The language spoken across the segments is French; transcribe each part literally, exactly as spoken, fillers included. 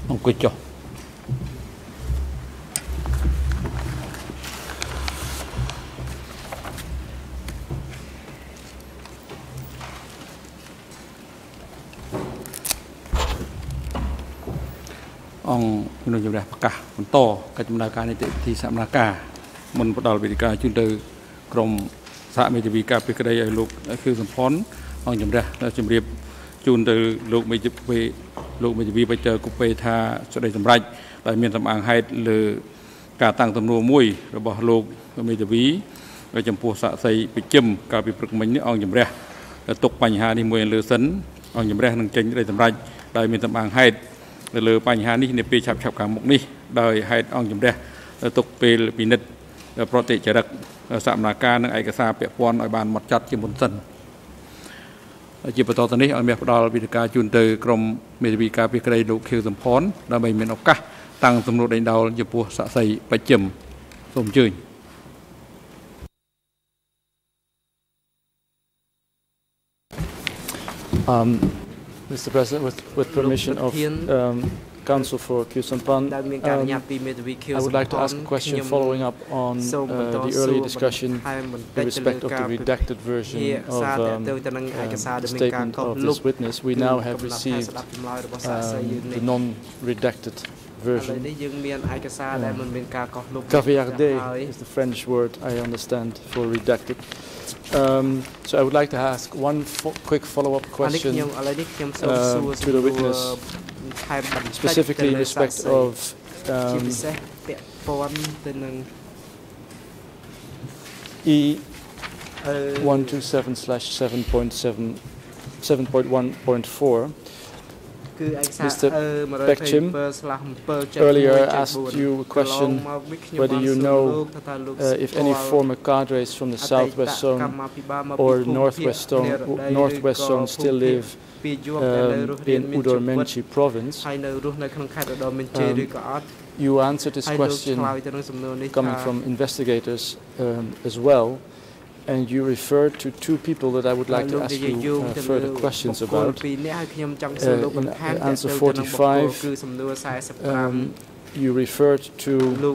អង្គុយចុះអង្គជំនុំជម្រះប្រកាសបន្តកិច្ចដំណើរការនីតិវិធីសម្ដែងការមុនផ្ដល់វេទិកាជូនទៅក្រុមសហមេធាវីការពីក្តីឲ្យលោកខៀវសំផនអង្គជំរះជម្រាបជូនទៅលោកមេធាវីលោកមេធាវីបច្ចុប្បន្នគូពេថាសេចក្តីសម្រេចដែលមានសម្អាងហេតុលើការតាំងទំនួលមួយរបស់លោកមេធាវីចំពោះសាក្សីប្រជិមកាលពីព្រឹកមិញនេះអង្គជំរះទុកបញ្ហានេះមួយលើសិនអង្គជំរះនឹងចេញសេចក្តីសម្រេចដែលមានសម្អាងហេតុនៅលើបញ្ហានេះនាពេលឆាប់ឆាប់ខាងមុខនេះដោយហេតុអង្គជំរះទុកពេលពិនិត្យប្រតិចរិតសម្ដែងការនិងឯកសារពាក់ព័ន្ធឲ្យបានហ្មត់ចត់ជាមុនសិនជាបន្តទៅនេះឲ្យមានផ្ដល់វិធានការជូនទៅក្រុមមេធាវីការពីក្តីលោកខៀវសំផនដើម្បីមានឱកាសតាំងសំណួរដេញដោលចំពោះសាក្សីបច្ចឹមសូមអញ្ជើញ Um, Mister President, with, with permission of um, Council for Khiew Samphan, um, I would like to ask a question following up on uh, the earlier discussion in respect of the redacted version of um, uh, the statement of this witness. We now have received um, the non-redacted version. Um, caviarder is the French word, I understand, for redacted. Um, so I would like to ask one fo quick follow-up question uh, to the witness, specifically in respect of um, E one two seven slash seven point seven seven point one point four. Mister Bekchim earlier asked you a question whether you know uh, if any former cadres from the Southwest Zone or Northwest Zone, Northwest Zone still live um, in Udor Menchi province. Um, you answered this question coming from investigators um, as well. And you referred to two people that I would like to ask you uh, further questions about. Uh, in answer forty-five, um, you referred to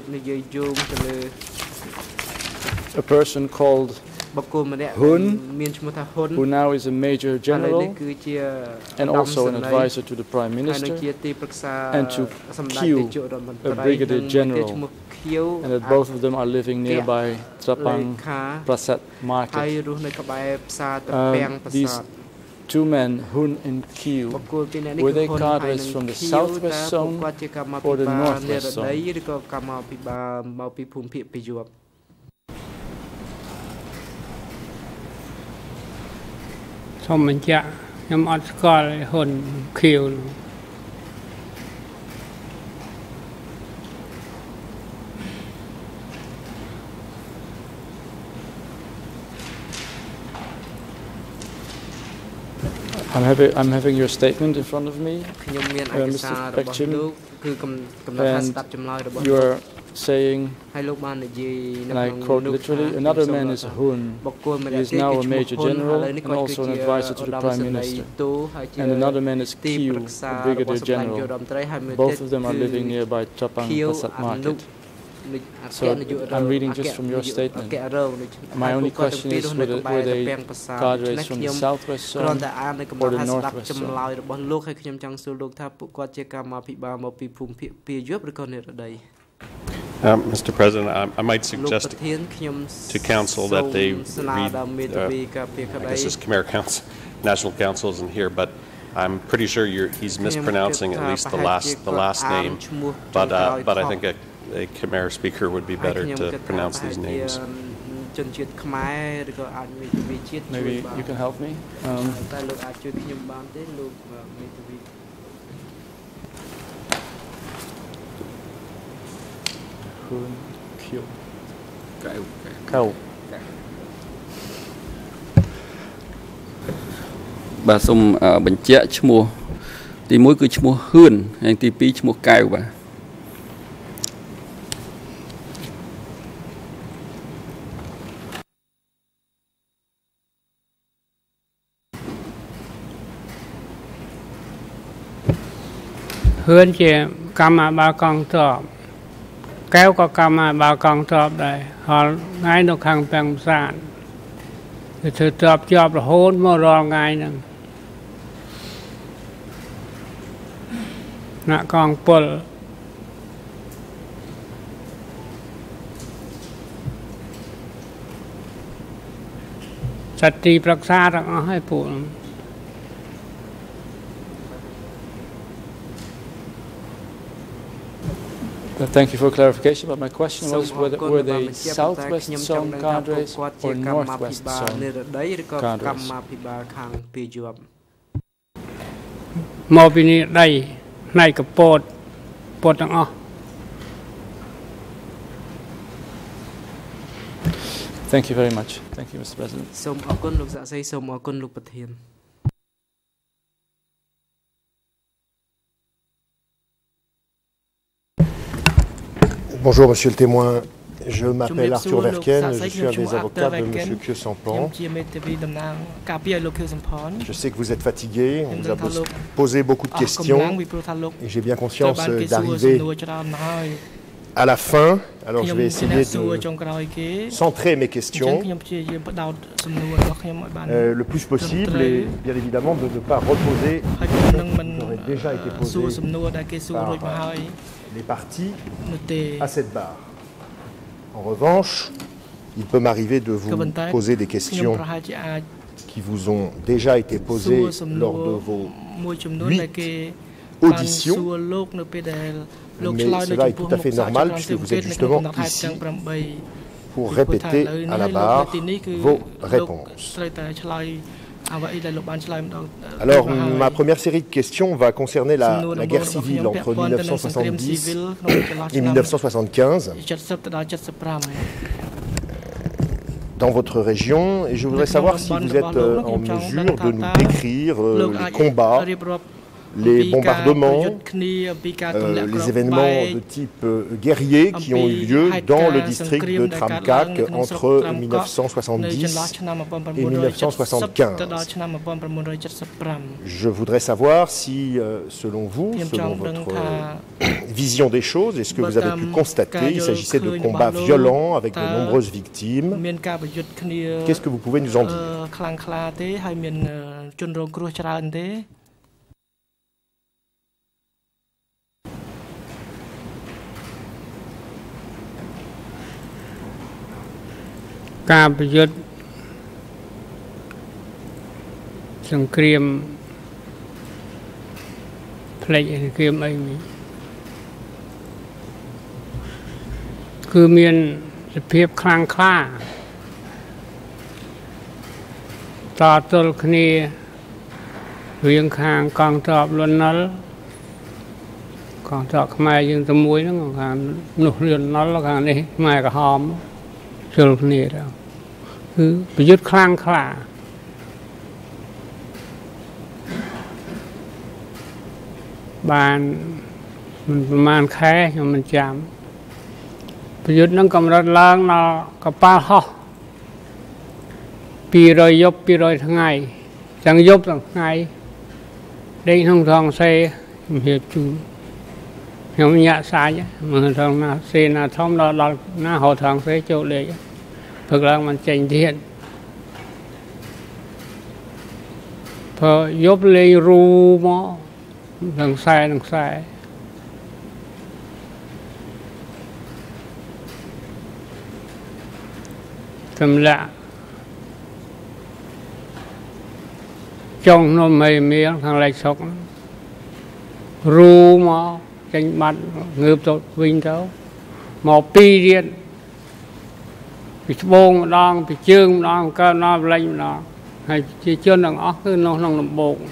a person called Hun, who now is a major general and also an advisor to the Prime Minister, and to Q, a brigadier general, and that both of them are living nearby Trapang Prasat Market. Um, these two men, Hun and Q, were they cadres from the Southwest Zone or the Northwest Zone? I'm having, I'm having your statement in front of me, uh, Mister Bekchim, and you are saying, and I quote literally, another man is Hun. He is now a major general and also an advisor to the Prime Minister. And another man is Q, a brigadier general. Both of them are living nearby Trapang Pasat Market. So I'm reading just from your statement. My only question is whether were they cadres from the Southwest Zone or the Northwest Zone. Um, Mister President, I, I might suggest to Council that they read, uh, I guess this Khmer Council, National Council isn't here, but I'm pretty sure you're, he's mispronouncing at least the last the last name, but uh, but I think a, a Khmer speaker would be better to pronounce these names. Maybe you can help me. Um, Q. Cow. បាទសូមបញ្ជាក់ឈ្មោះទីមួយគឺឈ្មោះហ៊ឿនហើយទីពីរឈ្មោះកៅបាទ ហฮือนเจียกรรมบากองตอบแก้วก็กรรมบากองตอบได้หอง่ายนกขังแปลงสารเธอตอบจอบโหดมารอง่ายนึงณกองปลสติปรักษาทั้งให้ปู่ Thank you for clarification, but my question was whether were they southwest zone cadres or northwest zone cadres? มอปีนี้ได้ในกระโปดปดทั้งอ๋อ Thank you very much. Thank you, Mister President. សូមអរគុណលោកសាក់សីសូមអរគុណលោកប្រធាន Bonjour, monsieur le témoin. Je m'appelle Arthur Verken, je suis un des avocats de monsieur Khieu Samphan. Je sais que vous êtes fatigué, on vous a posé beaucoup de questions et j'ai bien conscience d'arriver à la fin. Alors je vais essayer de centrer mes questions euh, le plus possible et bien évidemment de ne pas reposer qui aurait déjà été posé par les parties à cette barre. En revanche, il peut m'arriver de vous poser des questions qui vous ont déjà été posées lors de vos huit auditions, mais cela est tout à fait normal puisque vous êtes justement ici pour répéter à la barre vos réponses. Alors, ma première série de questions va concerner la, la guerre civile entre mille neuf cent soixante-dix et mille neuf cent soixante-quinze dans votre région. Et je voudrais savoir si vous êtes euh, en mesure de nous décrire euh, les combats, les bombardements, euh, les événements de type euh, guerrier qui ont eu lieu dans le district de Tramkak entre mille neuf cent soixante-dix et mille neuf cent soixante-quinze. Je voudrais savoir si, euh, selon vous, selon votre euh, vision des choses, est-ce que vous avez pu constater qu'il s'agissait de combats violents avec de nombreuses victimes. Qu'est-ce que vous pouvez nous en dire? การประยุทธ์สงครามเพลงสงครามไอ้นี่คือมีสภาพคลั่งคล้าต่อต้นคณีเรียงข้างกองทัพล้วนนั้นกองทัพขมายยังตะมวยนั่งข้างหนุ่มเรียนนั้นแล้วข้างนี้ขมายกับหอมเชิญคณีแล้วคือประยุทธ์คลั่งคล้าบ้านมันประมาณแค่ยังมันจำประยุทธ์นั่งกำลังล้างนอกระป้าห่อปีรอยยบปีรอยทั้งไงจังยบทั้งไงได้ทั้งทองเซ่เหตุจูยังไม่ยะสายมือทองนาเซนาท้องเราเราหน้าหอทองเซ่โจเลยเพื่อเรามันเจงเทียนพอยบเลยรูมอทางซ้ายทางซ้ายทำละจงนมไม่เมียทางไรศกรูมอจังบัดเงือบตัววิ่งเท้าหมอปีเรียนไปโบงดองไปเชื่องดองก็นอนไรนอนให้เชื่อนังอ๋อคือนอนนองลำโบก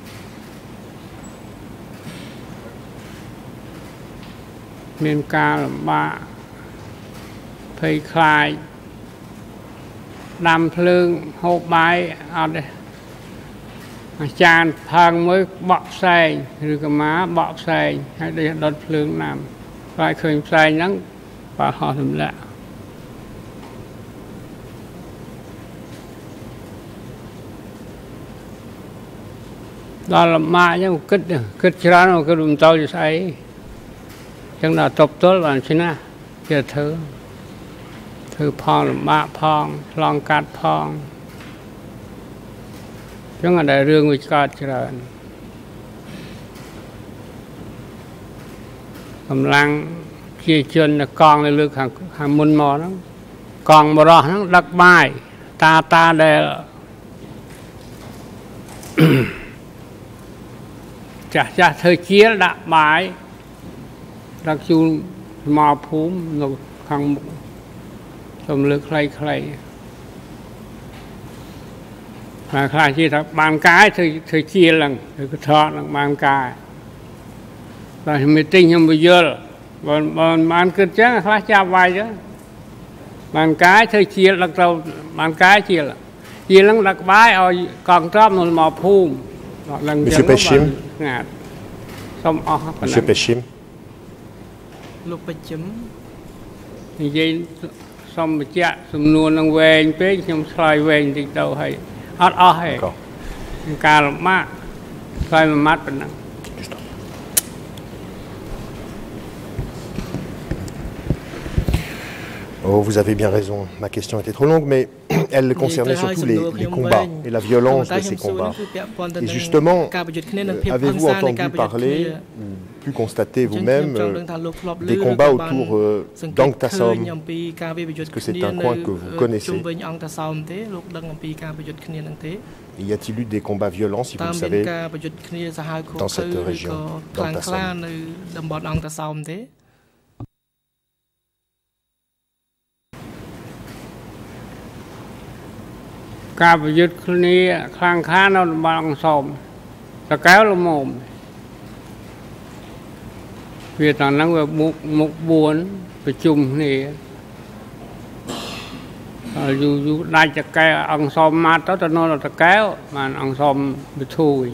เมียนกาลำบาเพยคลายดำเพลิงหกใบเอาเลยอาจารย์พังmớiบะแซงหรือกม้าบะแซงให้ได้ดดเพลิงนำใครเคยแซงนั้นป่าหอทำละ đó là mà chứ kết kết ra nó cái đùm tàu như vậy chẳng là tập tốt là thế nào giờ thử thử phong là mạ phong long cát phong chẳng là đại dương với cát raกำลังchia chân là con lên lực hàng hàng môn mò đó còn mà đó nó đặc bài ta ta để chả chả thời chia đặc bài đặc chu mò phúm rồi hàng tầm lực khay khay mà khai chi thật bàn cái thời thời chia lần thời cái thọ là bàn cái là mình tinh không bao giờ còn còn bàn cực chứ là cha vay chứ bàn cái thời chia là tàu bàn cái chia là chia lăng đặc bái ở còn trong một mỏ phum Monsieur Péchim Monsieur Péchim Lục Péchim như vậy xong mà chạ xong luôn đang về tới xong xoay về thì đâu hay ót ót hay cả là mát xoay mà mát bên năng. Oh, vous avez bien raison, ma question était trop longue, mais elle concernait surtout les, les combats et la violence de ces combats. Et justement, euh, avez-vous entendu parler, ou pu constater vous-même, euh, des combats autour euh, d'Angtasom? Est-ce que c'est un coin que vous connaissez? Et y a-t-il eu des combats violents, si vous le savez, dans cette région d'Angtasom? Cả bây giờ này khang khá nó bằng sòm, ta kéo là mồm. Vì thằng nó về một một buồn, về chung này, dù dù đại chặt kéo ăn sòm mà tới nó là ta kéo, mà ăn sòm bị thui.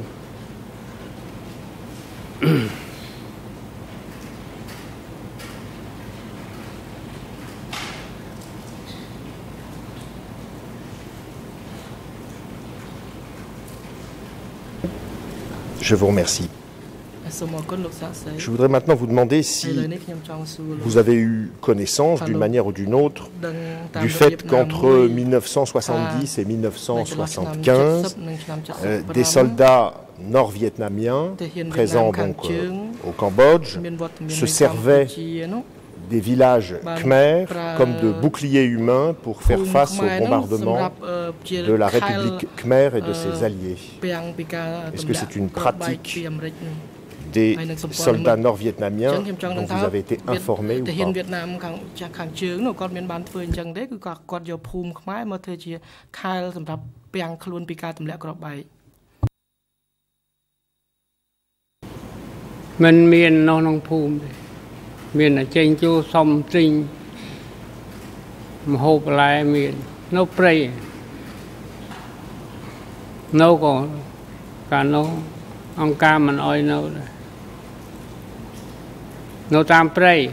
Je vous remercie. Je voudrais maintenant vous demander si vous avez eu connaissance, d'une manière ou d'une autre, du fait qu'entre mille neuf cent soixante-dix et mille neuf cent soixante-quinze, euh, des soldats nord-vietnamiens présents donc, euh, au Cambodge se servaient des villages khmers comme de boucliers humains pour faire face au bombardement de la République khmer et de ses alliés. Est-ce que c'est une pratique des soldats nord-vietnamiens dont vous avez été informé ou pas? miền ở trên chỗ sông Trinh mà hộp lại miền nấu prey nấu còn cả nấu ông ca mình oi nấu nấu tam prey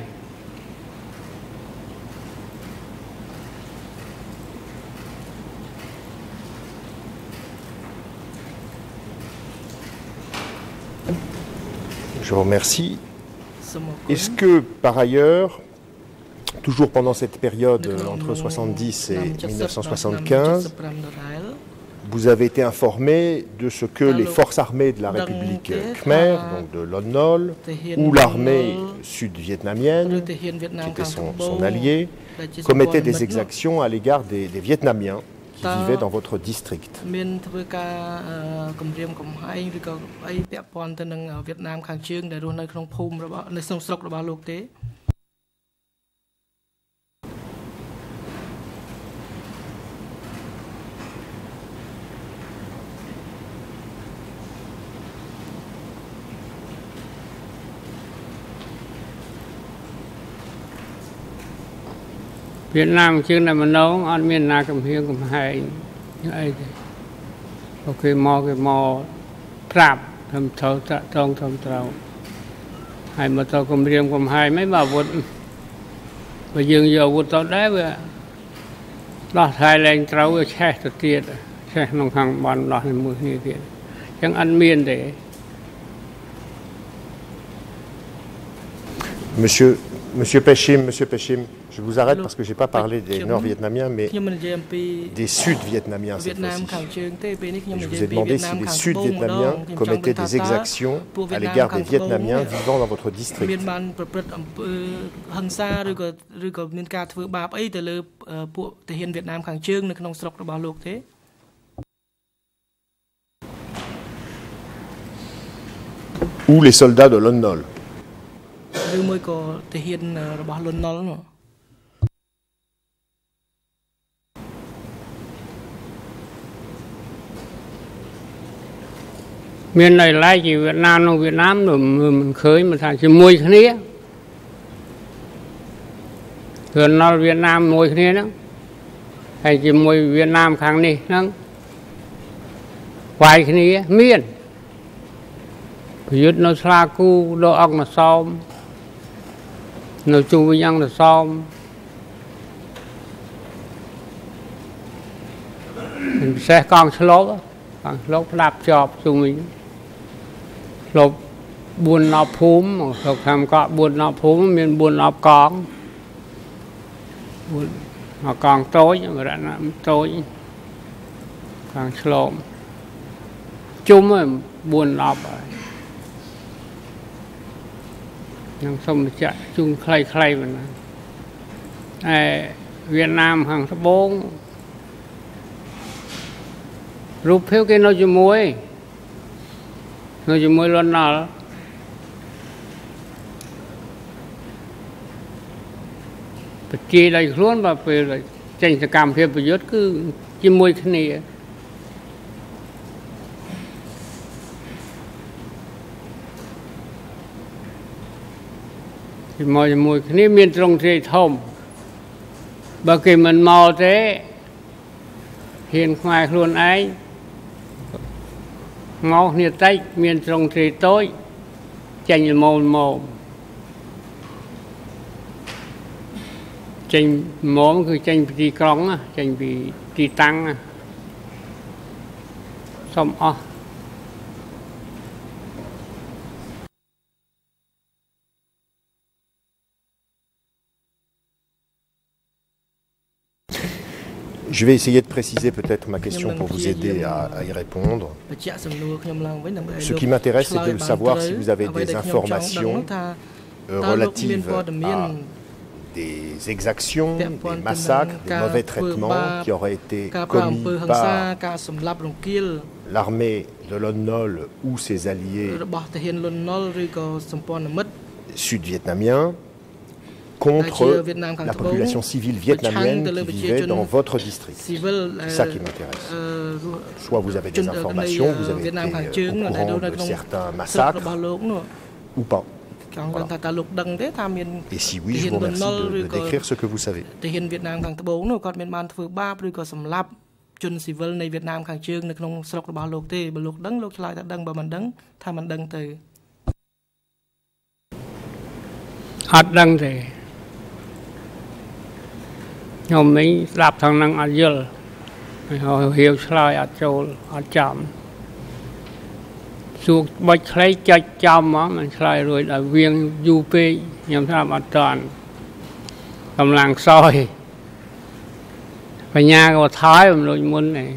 Je vous remercie. Est-ce que, par ailleurs, toujours pendant cette période entre soixante-dix et mille neuf cent soixante-quinze, vous avez été informé de ce que les forces armées de la République khmer, donc de Lon Nol, ou l'armée sud-vietnamienne, qui était son, son allié, commettaient des exactions à l'égard des, des Vietnamiens qui vivaient dans votre district? Việt Nam chưa là mình nấu ăn miền nào cầm hiên cầm hay như ấy thì ok mò cái mò prap thầm thâu trong thầm trâu hay mà tao cầm riêng cầm hay mấy bà vụt và dường giờ vụt tao đá về đó thay lên trâu về xe tự tiệt xe nông hàng bàn đó là mưa như tiệt ចឹងអត់មានទេ Monsieur Monsieur Pechim, Monsieur Pechim, je vous arrête parce que je n'ai pas parlé des Nord-Vietnamiens, mais des Sud-Vietnamiens cette fois-ci. Je vous ai demandé si les Sud-Vietnamiens commettaient des exactions à l'égard des Vietnamiens vivant dans votre district. Ou les soldats de Lon Nol. ឬមួយក៏ទាហានរបស់លន់ណុលនោះមានន័យឡែកជាវៀតណាមនិងវៀតណាមមិនឃើញមិនថាជាមួយគ្នាលន់ណុលវៀតណាមមួយគ្នាហ្នឹងហើយជាមួយវៀតណាមខាងនេះហ្នឹងវាយគ្នាមានប្រយុទ្ធនៅស្លាគូដកអុកណសោម នៅជុំវិញអង្គសោមពិសេសកងឆ្លប់កងឆ្លប់ផ្ដាប់ជាប់ជុំវិញឆ្លប់ bốn nọ phúm thuộc tham có bốn nọ phúmមានbốn nọ con họ còn tối người ta nói tối còn slộm chung rồi buồn nọ nhưng xong chạy chung khay khay mà Việt Nam hàng số bốn rút phiếu cái nồi chua muối nồi chua muối luôn nào chi đây luôn và về tranh sự cảm phiền phải cứ chi muối cái này thì mọi mùi cái này miền trong thì thông bởi vì mình mò thế hiện ngoài luôn ấy ngó nhiệt tách miền trong thì tối tranh mồm mồm tranh mồmคือtranh bị cong á tranh bị bị tăng á xong ó Je vais essayer de préciser peut-être ma question pour vous aider à, à y répondre. Ce qui m'intéresse, c'est de savoir si vous avez des informations euh, relatives à des exactions, des massacres, des mauvais traitements qui auraient été commis par l'armée de Lon Nol ou ses alliés sud-vietnamiens contre la population civile vietnamienne qui vivait dans votre district. C'est ça qui m'intéresse. Soit vous avez des informations, vous avez été au courant de certains massacres, ou pas. Voilà. Et si oui, je vous remercie de, de décrire ce que vous savez. Nhưng mình đạp thằng năng ở dưới họ hiểu sai ở chỗ ở chậm xuống bạch lấy chạy chậm á mình sai rồi là viên du pi nhằm làm ở tròn cầm làng soi và nhà của thái mình rồi muốn này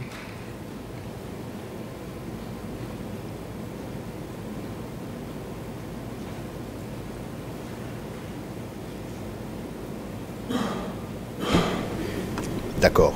D'accord.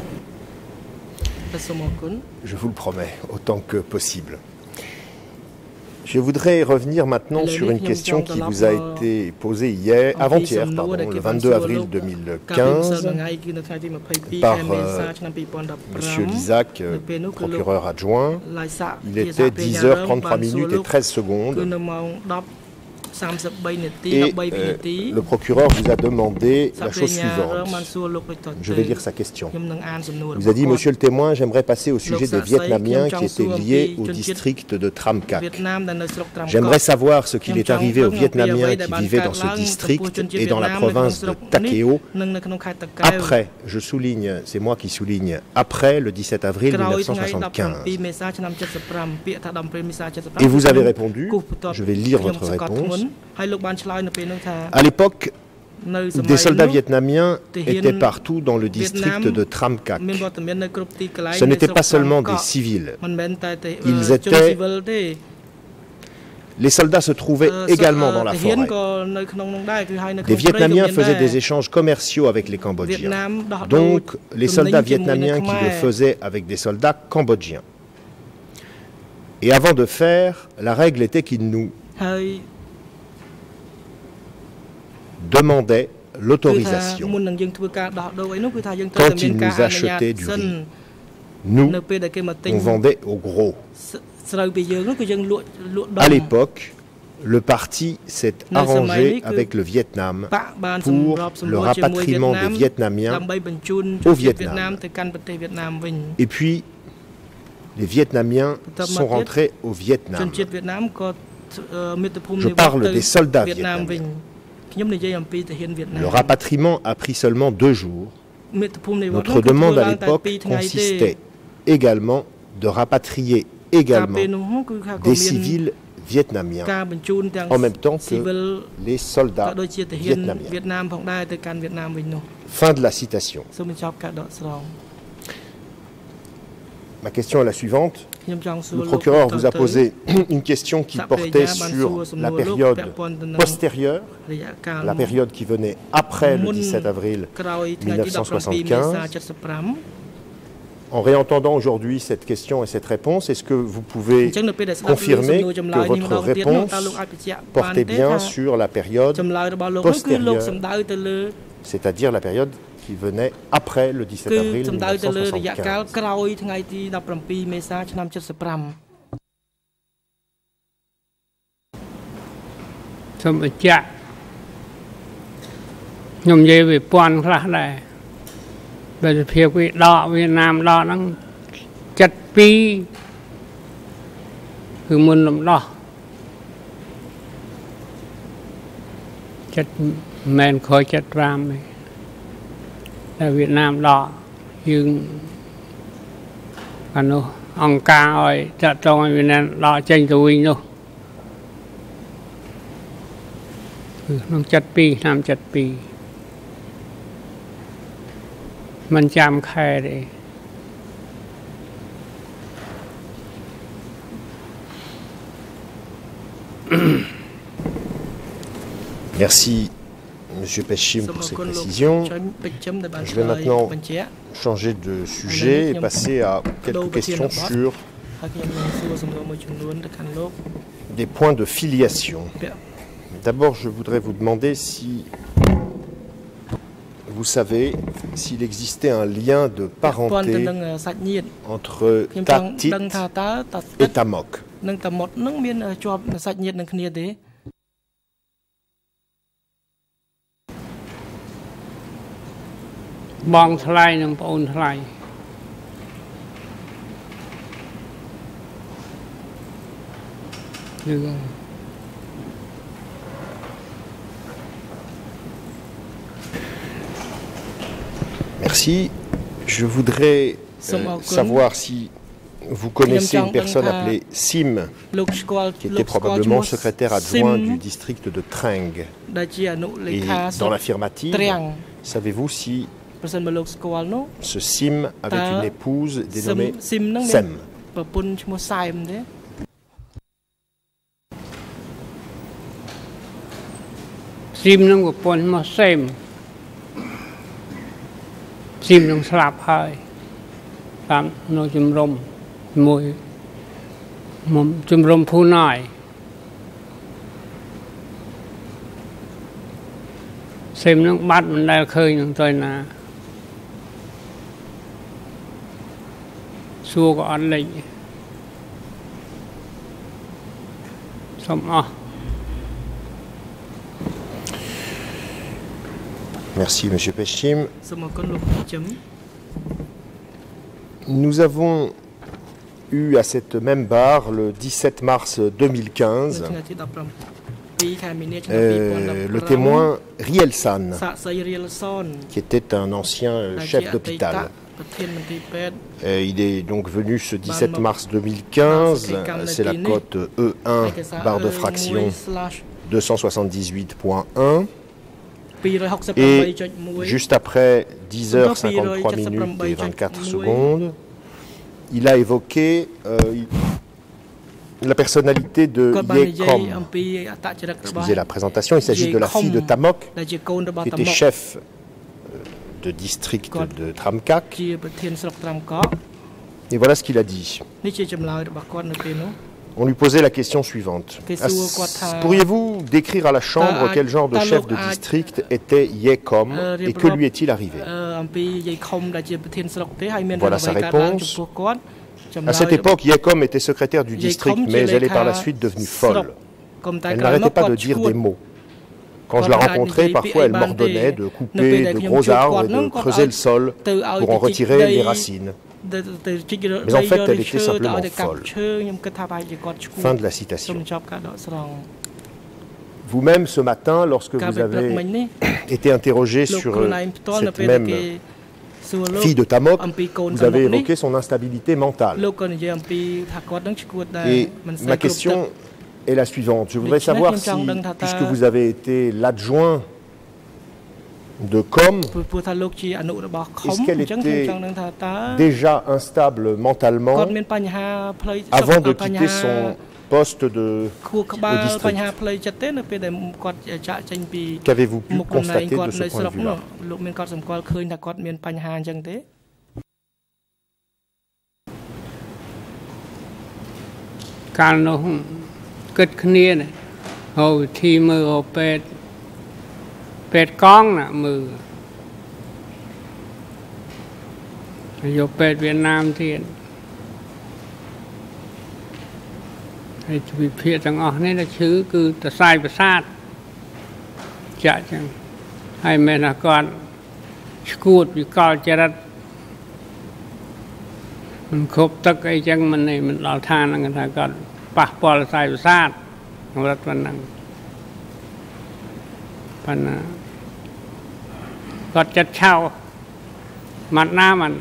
Je vous le promets, autant que possible. Je voudrais revenir maintenant sur une question qui vous a été posée hier, avant-hier, pardon, le vingt-deux avril deux mille quinze, par euh, M. Lizac, euh, procureur adjoint. Il était dix heures trente-trois minutes et treize secondes. Et euh, le procureur vous a demandé la chose suivante. Je vais lire sa question. Il vous a dit, Monsieur le témoin, j'aimerais passer au sujet des Vietnamiens qui étaient liés au district de Tram Cac. J'aimerais savoir ce qu'il est arrivé aux Vietnamiens qui vivaient dans ce district et dans la province de Ta Keo après, je souligne, c'est moi qui souligne, après le dix-sept avril mille neuf cent soixante-quinze. Et vous avez répondu, je vais lire votre réponse. À l'époque, des soldats vietnamiens étaient partout dans le district de Tram Cac. Ce n'étaient pas seulement des civils. Ils étaient... Les soldats se trouvaient également dans la forêt. Les Vietnamiens faisaient des échanges commerciaux avec les Cambodgiens. Donc, les soldats vietnamiens qui le faisaient avec des soldats cambodgiens. Et avant de faire, la règle était qu'ils nous demandaient l'autorisation quand ils nous achetaient du riz. Nous, on vendait au gros. À l'époque, le parti s'est arrangé avec le Vietnam pour le rapatriement des Vietnamiens au Vietnam. Et puis, les Vietnamiens sont rentrés au Vietnam. Je parle des soldats vietnamiens. Le rapatriement a pris seulement deux jours. Notre demande à l'époque consistait également de rapatrier également des civils vietnamiens en même temps que les soldats vietnamiens. Fin de la citation. Ma question est la suivante. Le procureur vous a posé une question qui portait sur la période postérieure, la période qui venait après le dix-sept avril mille neuf cent soixante-quinze. En réentendant aujourd'hui cette question et cette réponse, est-ce que vous pouvez confirmer que votre réponse portait bien sur la période postérieure, c'est-à-dire la période qui venait après le dix-sept avril mille neuf cent soixante-quinze? Về phía Việt đỏ Việt Nam đỏ nó chặt piคือมันลำดอจัดแมนคอยจัดรามเลยแต่เวียดนามดอยืงอันนู้องกาอ้อยจะตรงเวียดนามดอเจงตัววิ่งนู้คือน้องจัดปีน้ำจัดปีมันจำแค่เลย Merci, Monsieur Pechim, pour ces précisions. Je vais maintenant changer de sujet et passer à quelques questions sur des points de filiation. D'abord, je voudrais vous demander si vous savez s'il existait un lien de parenté entre Tatit et Tamok. Bong thlai nang paun thlai. Merci. Je voudrais euh, savoir si vous connaissez une personne appelée Sim, qui était probablement secrétaire adjoint du district de Trang. Et dans l'affirmative, savez-vous si ce Sim avait une épouse dénommée Sem? Sim nang pon ma Sem. Sim nang slap hai. Tam no chum rom môi mom chum rom phu nai. Sem nang bat man da khơi nang toi na. Xua có ăn lệnh xong à Merci, M. Pechim. Nous avons eu à cette même barre le dix-sept mars deux mille quinze euh, le témoin Riel San, qui était un ancien chef d'hôpital. Euh, il est donc venu ce dix-sept mars deux mille quinze, c'est la cote E un, barre de fraction deux cent soixante-dix-huit point un. Et juste après dix heures cinquante-trois minutes et vingt-quatre secondes, il a évoqué euh, la personnalité de Yekom. Excusez la présentation, il s'agit de la fille de Tamok, qui était chef de district de Tramkak. Et voilà ce qu'il a dit. On lui posait la question suivante. Pourriez-vous décrire à la Chambre quel genre de chef de district était Yekom et que lui est-il arrivé? Voilà sa réponse. À cette époque, Yekom était secrétaire du district, mais elle est par la suite devenue folle. Elle n'arrêtait pas de dire des mots. Quand je la rencontrais, parfois elle m'ordonnait de couper de gros arbres et de creuser le sol pour en retirer les racines. Mais en fait, elle était simplement folle. Fin de la citation. Vous-même, ce matin, lorsque vous avez été interrogé sur cette même fille de Tamok, vous avez évoqué son instabilité mentale. Et ma question est la suivante. Je voudrais savoir si, puisque vous avez été l'adjoint de Com, est-ce qu'elle était déjà instable mentalement avant de quitter son poste de district? Qu'avez-vous pu constater de ce point de vue-là? เป็ดกล้องน่ะมืออยู่เป็ดเวียดนามที่ไอ้วิเพียรทั้งออกนี่นะชื่อคือตะไซประสาทจะจังให้แม่นกรสกูดวิกอลจรัดมันครบตักไอ้จังมันนี่มันเราทานกันทางก่อนปะปอลไซประสาทของรัฐวันนั้นปัญหาก็จะเช่ามัดหน้ามัน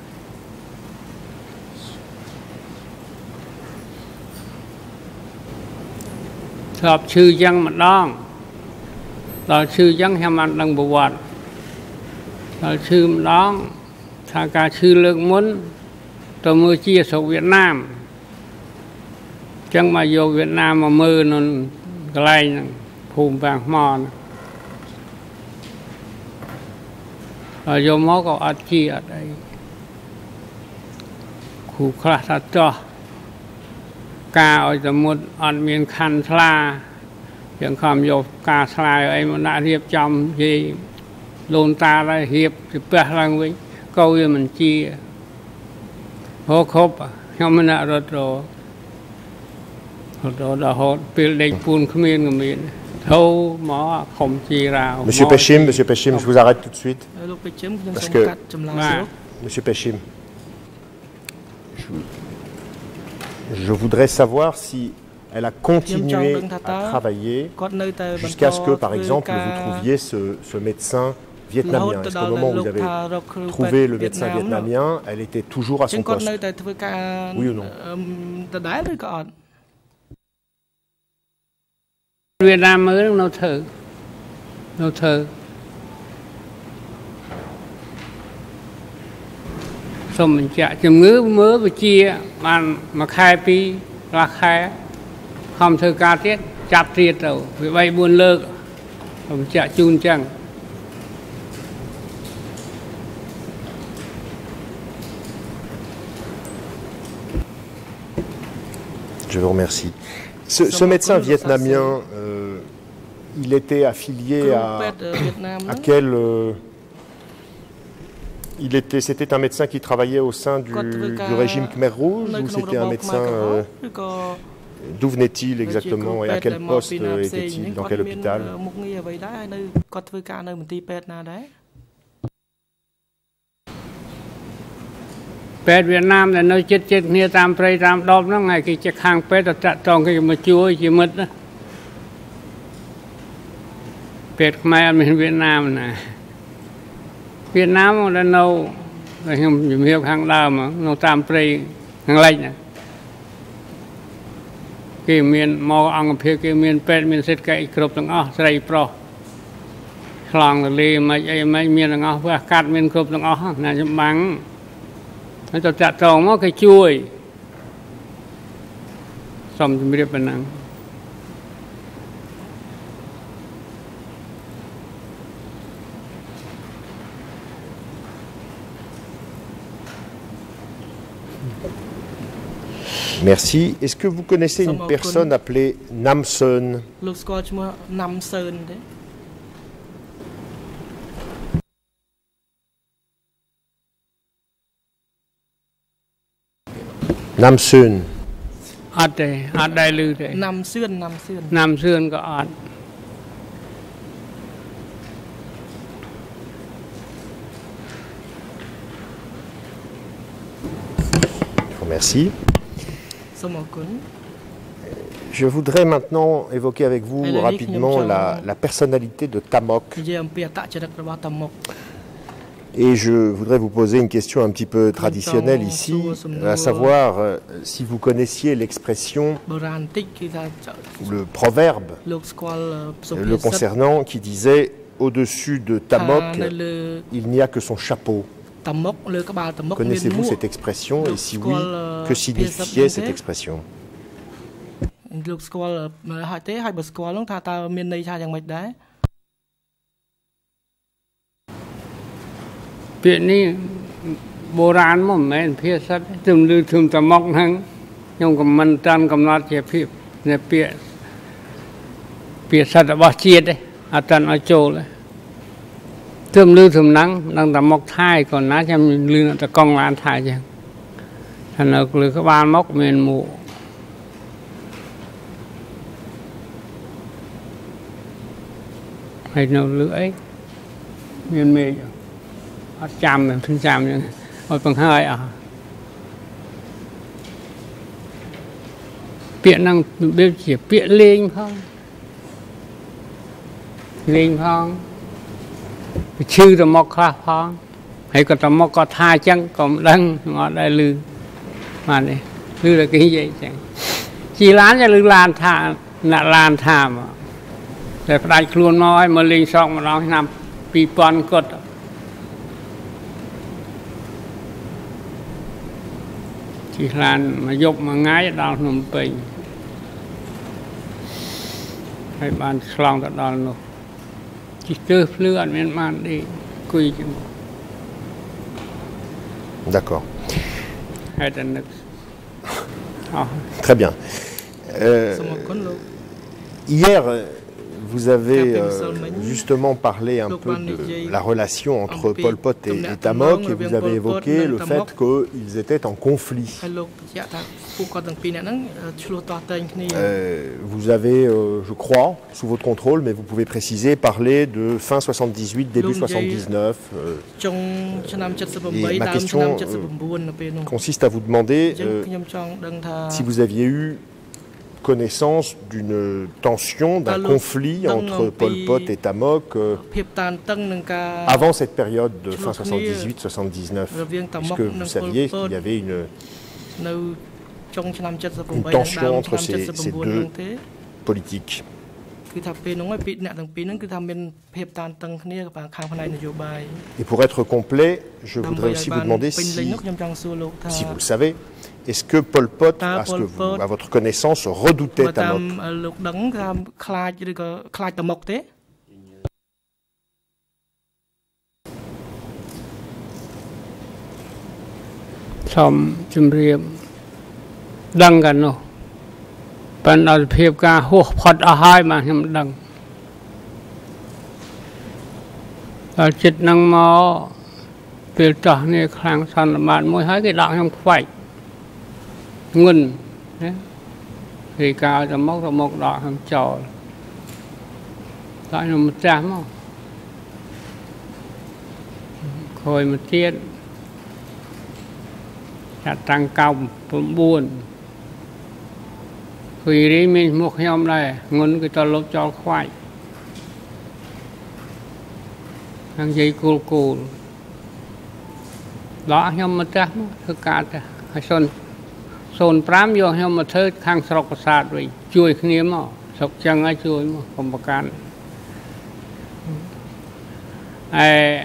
ชอบชื่อยังมันร้องเราชื่อยังให้มันดังบวชเราชื่อมันร้องทางการชื่อเลือกมุนตัวมือเชี่ยสเวียดนามจังมาโยเวียดนามมามือนนไกลนึงภูมิบางมอนโยมก็อาชีพอะไรขู่คลาสจ่อกาเอาสมุดอ่อนเมียนคันสลาอย่างความโยกาสลายไอ้มันน่าเรียบจำยีโลนตาอะไรเรียบจะเปะลังไว้ก็ยังมันจีโหครบยังมันน่ารถโรรถโรดาโหดเปลี่ยนเด็กปูนขมิ้นกับมีน Monsieur Pechim, Monsieur Pechim, je vous arrête tout de suite. Parce que, Monsieur Pechim, je, je voudrais savoir si elle a continué à travailler jusqu'à ce que, par exemple, vous trouviez ce, ce médecin vietnamien. Est-ce qu'au moment où vous avez trouvé le médecin vietnamien, elle était toujours à son poste? Oui ou non? เวียดนามมือเราเธอเราเธอสมจะจมงื้อมือไปเจียมันมาคายปีราคาคำเธอการเทียจับเทียเราไปใบบุญเลิกสมจะจูนจัง Je vous remercie. Ce, ce médecin vietnamien, euh, il était affilié à, à quel... Euh, il était, c'était un médecin qui travaillait au sein du, du régime Khmer Rouge ou c'était un médecin euh, D'où venait-il exactement et à quel poste était-il, dans quel hôpital? Pet Việt Nam là nơi chết chết nia tam prey tam đom nó ngày cái chiếc hàng pet là trong cái mà chui chỉ mất đó. Pet Khmer mình Việt Nam nè. Việt Nam là nâu rồi không hiểu hàng đào mà nâu tam prey hàng lạnh nè. Cái miền mò ăn phía cái miền pet miền xịt cái cướp từng ó say pro. Lòng là li mà ai mà miền từng ó vừa cắt miền cướp từng ó nè chấm bắn. Nó cho chặt trồng nó cái chuối xong thì mới được bên năng. Merci. Est-ce que vous connaissez une personne appelée Nam Sơn? Nam Sơn đấy. Nam Sơn. Ở đây, ở đây lưu đây. Nam Sơn, Nam Sơn. Nam Sơn có ở. Merci. Je voudrais maintenant évoquer avec vous rapidement la, la personnalité de Tamok. Et je voudrais vous poser une question un petit peu traditionnelle ici, à savoir euh, si vous connaissiez l'expression, le proverbe le concernant qui disait « Au-dessus de Tamok, il n'y a que son chapeau ». Connaissez-vous cette expression et si oui, que signifiait cette expression? Chuyện này bồ rán mà mấy phía sát từng lưu thường tầm mọc hăng nhưng còn mình tràn cầm nát chế phía này phía phía sát đã bỏ chiết đấy à tràn ở chỗ đấy thường lưu thường nắng đang tầm mọc thai còn ná cho mình lưu nó ta cong lan thai chứ thành ở lưu các bạn mọc mình mù hay nào lưỡi miền mê chạm này thân chạm này ở bằng hai à biện năng biết chỉ biện lên không lên không chư tầm mọc khá phong hay còn tầm mọc có thai chăng còn đăng ngọt đại lư mà này lư là cái gì chẳng chỉ lán cho lư lan thả là lan thả mà để phải luôn nói mà lên xong mà nói nằm bị pon cột chỉ lan mà dục mà ngái đào nằm bình hay bàn xong tại đào nổ chỉ cơ lừa miền man đi quy chứ d'accord hay là nước très bien euh, hier vous avez euh, justement parlé un peu de la relation entre Pol Pot et, et Tamok et vous avez évoqué le fait qu'ils étaient en conflit. Euh, vous avez, euh, je crois, sous votre contrôle, mais vous pouvez préciser, parler de fin soixante-dix-huit, début soixante-dix-neuf. Euh, et ma question euh, consiste à vous demander euh, si vous aviez eu connaissance d'une tension, d'un conflit entre Pol Pot et Tamok euh, avant cette période de fin soixante-dix-huit soixante-dix-neuf. Est-ce que vous saviez qu'il y avait une, une tension entre ces, ces deux politiques? Et pour être complet, je voudrais aussi vous demander si, si vous le savez, est-ce que Pol Pot, à, ce que vous, à votre connaissance, redoutait Tamok? Xong chùm riêng đăng gần rồi bạn ở phía ca hô phật ở hai mà em đăng ở chết năng mò từ trở này kháng sẵn bạn mỗi hai cái đạo em phải ngân thì cao tầm mốc tầm mốc đỏ hàng trò tại nó một trăm không khôi một tiết chặt tăng công bấm buồn khi đi mình một nhóm này ngôn cái tao lốp cho khoai hàng dây cùl cùl đó nhóm một trăm thực cả hay xuân xuân pram vô nhóm một thứ khang sọc sạt rồi chui khné mà sọc chân ai chui mà không bạc can ai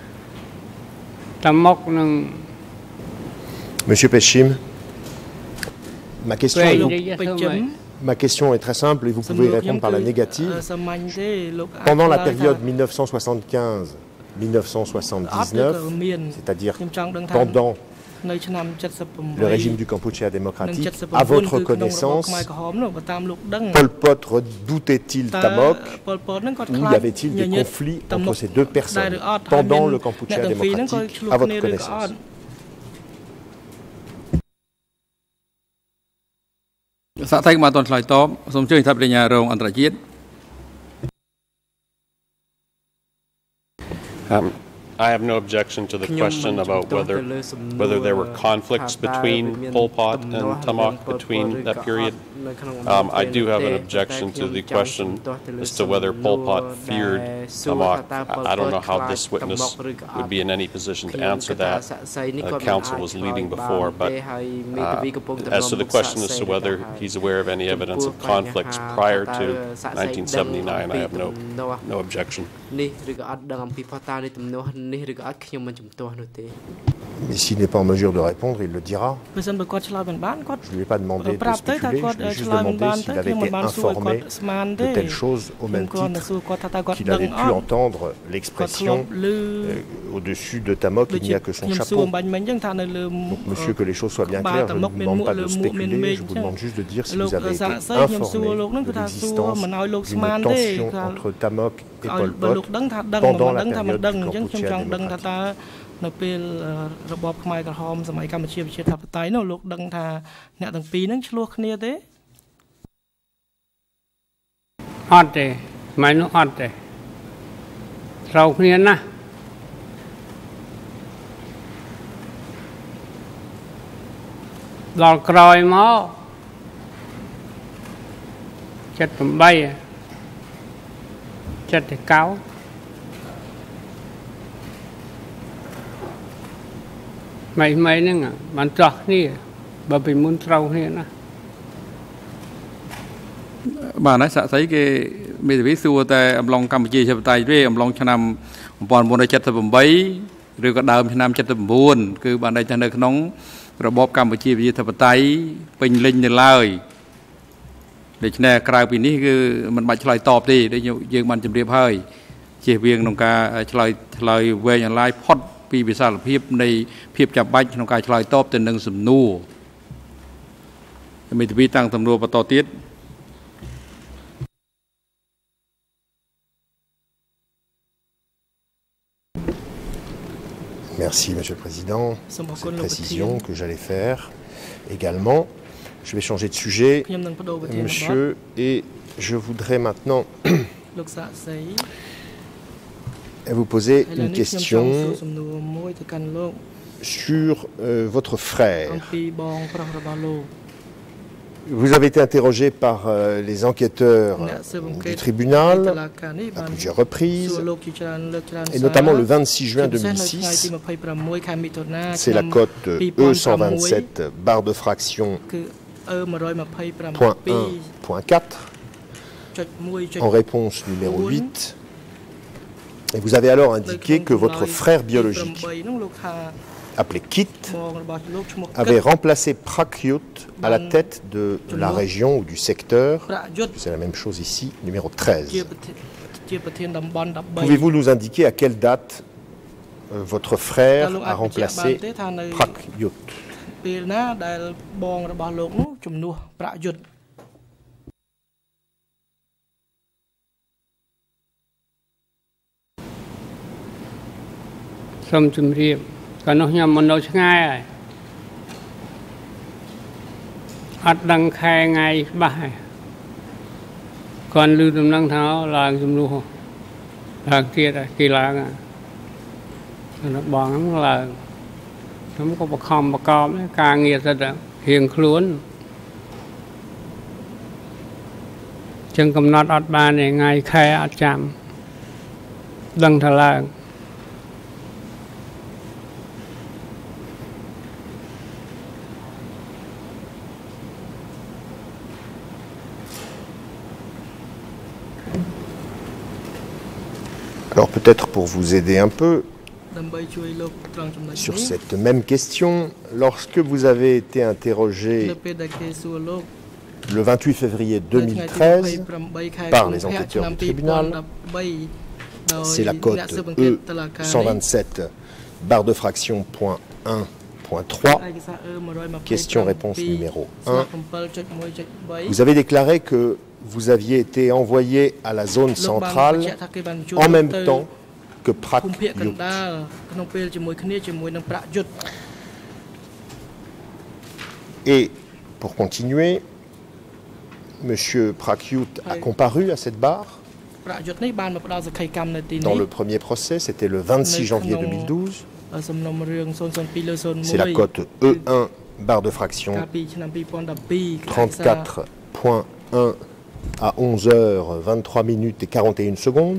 tầm mốc nâng. Monsieur Pechim, ma question, ma question est très simple et vous pouvez répondre par la négative. Pendant la période mille neuf cent soixante-quinze à mille neuf cent soixante-dix-neuf, c'est-à-dire pendant le régime du Kampuchea démocratique, à votre connaissance, Pol Pot redoutait-il Tamok ou y avait-il des conflits entre ces deux personnes pendant le Kampuchea démocratique, à votre connaissance? Um, I have no objection to the question about whether whether there were conflicts between Pol Pot and Tamok between that period. Um, I do have an objection to the question as to whether Pol Pot feared Tamok. I, I don't know how this witness would be in any position to answer that. The council was leading before, but uh, as to the question as to whether he's aware of any evidence of conflicts prior to nineteen seventy-nine, I have no no objection. Mais s'il n'est pas en mesure de répondre, il le dira. Je ne lui ai pas demandé de spéculer, je lui ai juste demandé s'il avait été informé de telles choses au même titre qu'il avait pu entendre l'expression euh, au-dessus de Tamok, il n'y a que son chapeau. Donc, monsieur, que les choses soient bien claires, je ne vous demande pas de spéculer, je vous demande juste de dire si vous avez été informé de l'existence d'une tension entre Tamok et Pol Pot pendant la période du Kampuchea démocratique. នៅពេលរបបខ្មែរក្រហមសម័យកម្ពុជាប្រជាធិបតេយ្យនោះលោកដឹងថាអ្នកទាំងពីរហ្នឹងឆ្លោះគ្នាទេអត់ទេមិននោះអត់ទេត្រូវគ្នាណាដល់ក្រោយមក78 79 mấy mấy nữa à bạn trọc đi bà bị muốn trâu hết á bà nói sợ thấy cái mấy cái xưa tại ông long Campuchia chụp tay với ông long cho năm bọn bọn này chặt tập bấy rồi có đào cho năm chặt tập buồn cứ bạn đây cho nơi nóng rồi bóp Campuchia với tập tay bình linh như lời để cho nên cái này ní cứ mình bạch lời tọp đi để dương mình chụp điệp hơi chỉ viên nông ca lời lời về nhà lai pot ពីវិសាលភាពនៃភាពចាំបាច់ក្នុងការឆ្លើយតបទៅនឹងសំណួរមេធាវីតាំងសំណួរបន្តទៀត Merci Monsieur le Président pour cette précision que j'allais faire également. Je vais changer de sujet, Monsieur, et je voudrais maintenant vous poser une question sur euh, votre frère. Vous avez été interrogé par euh, les enquêteurs du tribunal à plusieurs reprises, et notamment le vingt-six juin deux mille six, c'est la cote E cent vingt-sept barre de fraction point un point quatre, en réponse numéro huit. Et vous avez alors indiqué que votre frère biologique, appelé Kit, avait remplacé Prakyut à la tête de la région ou du secteur, c'est la même chose ici, numéro treize. Pouvez-vous nous indiquer à quelle date euh, votre frère a remplacé Prakyut? Xong chùm riêng, còn nó nhầm một nỗi ngay rồi. អត់ដឹងខែថ្ងៃច្បាស់ហើយគាត់លឺដំណឹងថាឡើងចំនួនឡើងទៀតគេឡើងបងហ្នឹងឡើងខ្ញុំក៏បខំបកបការងារសិតរៀងខ្លួនចឹងកំណត់អត់បានថ្ងៃខែអត់ចាំដឹងថាឡើង Alors peut-être pour vous aider un peu sur cette même question, lorsque vous avez été interrogé le vingt-huit février deux mille treize par les enquêteurs du tribunal, c'est la cote E cent vingt-sept barre de fraction point un point trois, question-réponse numéro un. Vous avez déclaré que vous aviez été envoyé à la zone centrale en même temps que Prak Yut. Et pour continuer, M. Prak Yut a comparu à cette barre. Dans le premier procès, c'était le vingt-six janvier deux mille douze. C'est la cote E un barre de fraction trente-quatre point un à onze heures vingt-trois minutes et quarante et une secondes.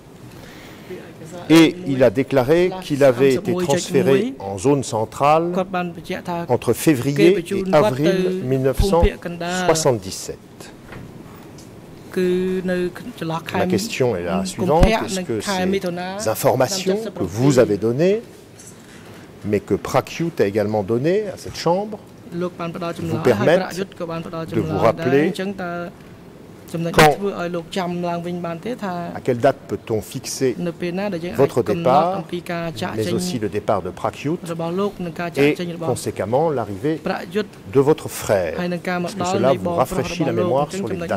Et il a déclaré qu'il avait été transféré en zone centrale entre février et avril mille neuf cent soixante-dix-sept. Ma question est la suivante. Est-ce que ces informations que vous avez données, mais que Prak Yut a également données à cette chambre, vous permettent de vous rappeler quand, à quelle date peut-on fixer votre départ, mais aussi le départ de Prak Yut, et conséquemment l'arrivée de votre frère? Est-ce que cela vous rafraîchit la mémoire sur les dates?